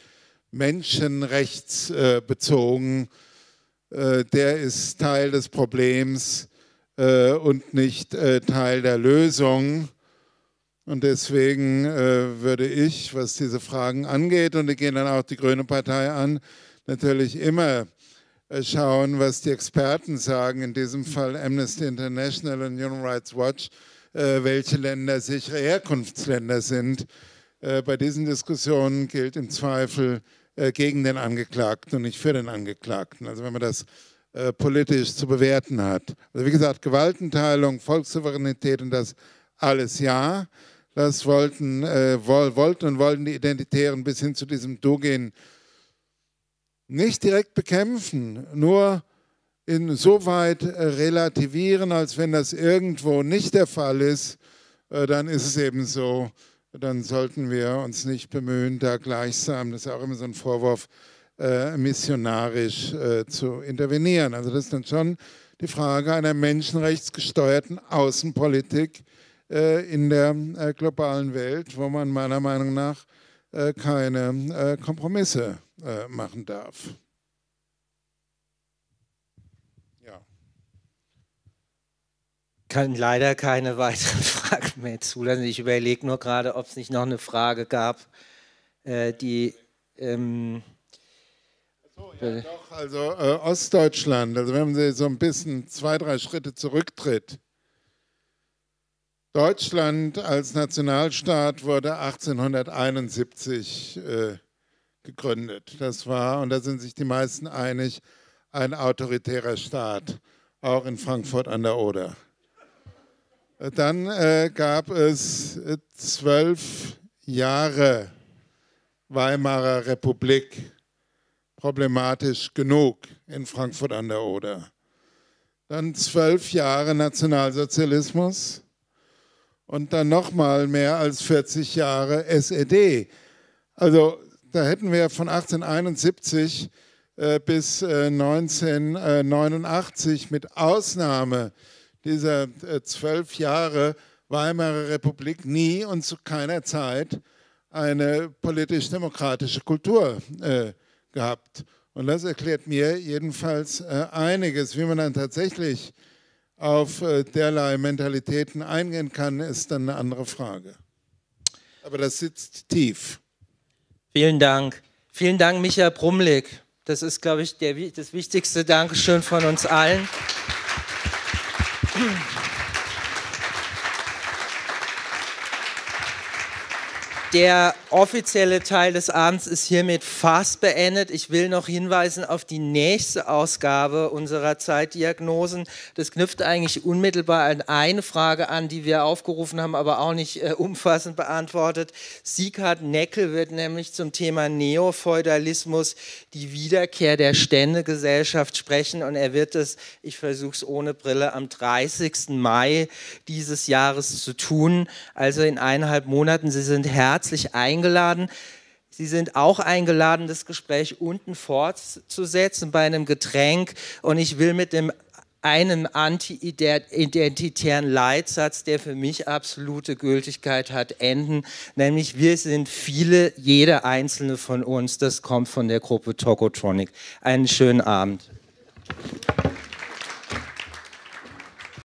menschenrechtsbezogen, äh, der ist Teil des Problems äh, und nicht äh, Teil der Lösung. Und deswegen äh, würde ich, was diese Fragen angeht, und die gehen dann auch die Grüne Partei an, natürlich immer äh, schauen, was die Experten sagen, in diesem Fall Amnesty International und Human Rights Watch, äh, welche Länder sichere Herkunftsländer sind. Äh, bei diesen Diskussionen gilt im Zweifel äh, gegen den Angeklagten und nicht für den Angeklagten. Also wenn man das äh, politisch zu bewerten hat. Also wie gesagt, Gewaltenteilung, Volkssouveränität und das alles ja. Das wollten, äh, wollten und wollten die Identitären bis hin zu diesem Dugin nicht direkt bekämpfen, nur insoweit äh, relativieren, als wenn das irgendwo nicht der Fall ist, äh, dann ist es eben so, dann sollten wir uns nicht bemühen, da gleichsam, das ist auch immer so ein Vorwurf, äh, missionarisch äh, zu intervenieren. Also das ist dann schon die Frage einer menschenrechtsgesteuerten Außenpolitik in der globalen Welt, wo man meiner Meinung nach keine Kompromisse machen darf. Ja. Ich kann leider keine weiteren Fragen mehr zulassen. Ich überlege nur gerade, ob es nicht noch eine Frage gab, die... Ähm, so, ja, doch, also äh, Ostdeutschland, also wenn man so ein bisschen zwei, drei Schritte zurücktritt. Deutschland als Nationalstaat wurde achtzehnhunderteinundsiebzig äh, gegründet. Das war, und da sind sich die meisten einig, ein autoritärer Staat, auch in Frankfurt an der Oder. Dann äh, gab es äh, zwölf Jahre Weimarer Republik, problematisch genug in Frankfurt an der Oder. Dann zwölf Jahre Nationalsozialismus. Und dann nochmal mehr als vierzig Jahre S E D. Also da hätten wir von achtzehnhunderteinundsiebzig äh, bis äh, neunzehnhundertneunundachtzig mit Ausnahme dieser äh, zwölf Jahre Weimarer Republik nie und zu keiner Zeit eine politisch-demokratische Kultur äh, gehabt. Und das erklärt mir jedenfalls äh, einiges, wie man dann tatsächlich auf derlei Mentalitäten eingehen kann, ist dann eine andere Frage. Aber das sitzt tief. Vielen Dank. Vielen Dank, Micha Brumlik. Das ist, glaube ich, der, das wichtigste Dankeschön von uns allen. Der offizielle Teil des Abends ist hiermit fast beendet. Ich will noch hinweisen auf die nächste Ausgabe unserer Zeitdiagnosen. Das knüpft eigentlich unmittelbar an eine Frage an, die wir aufgerufen haben, aber auch nicht äh, umfassend beantwortet. Sieghard Neckel wird nämlich zum Thema Neofeudalismus, die Wiederkehr der Ständegesellschaft sprechen, und er wird es, ich versuche es ohne Brille, am dreißigsten Mai dieses Jahres zu tun, also in eineinhalb Monaten. Sie sind herzlich eingeladen. eingeladen. Sie sind auch eingeladen, das Gespräch unten fortzusetzen bei einem Getränk, und ich will mit dem einen anti-identitären Leitsatz, der für mich absolute Gültigkeit hat, enden, nämlich: wir sind viele, jeder einzelne von uns. Das kommt von der Gruppe Tokotronic. Einen schönen Abend.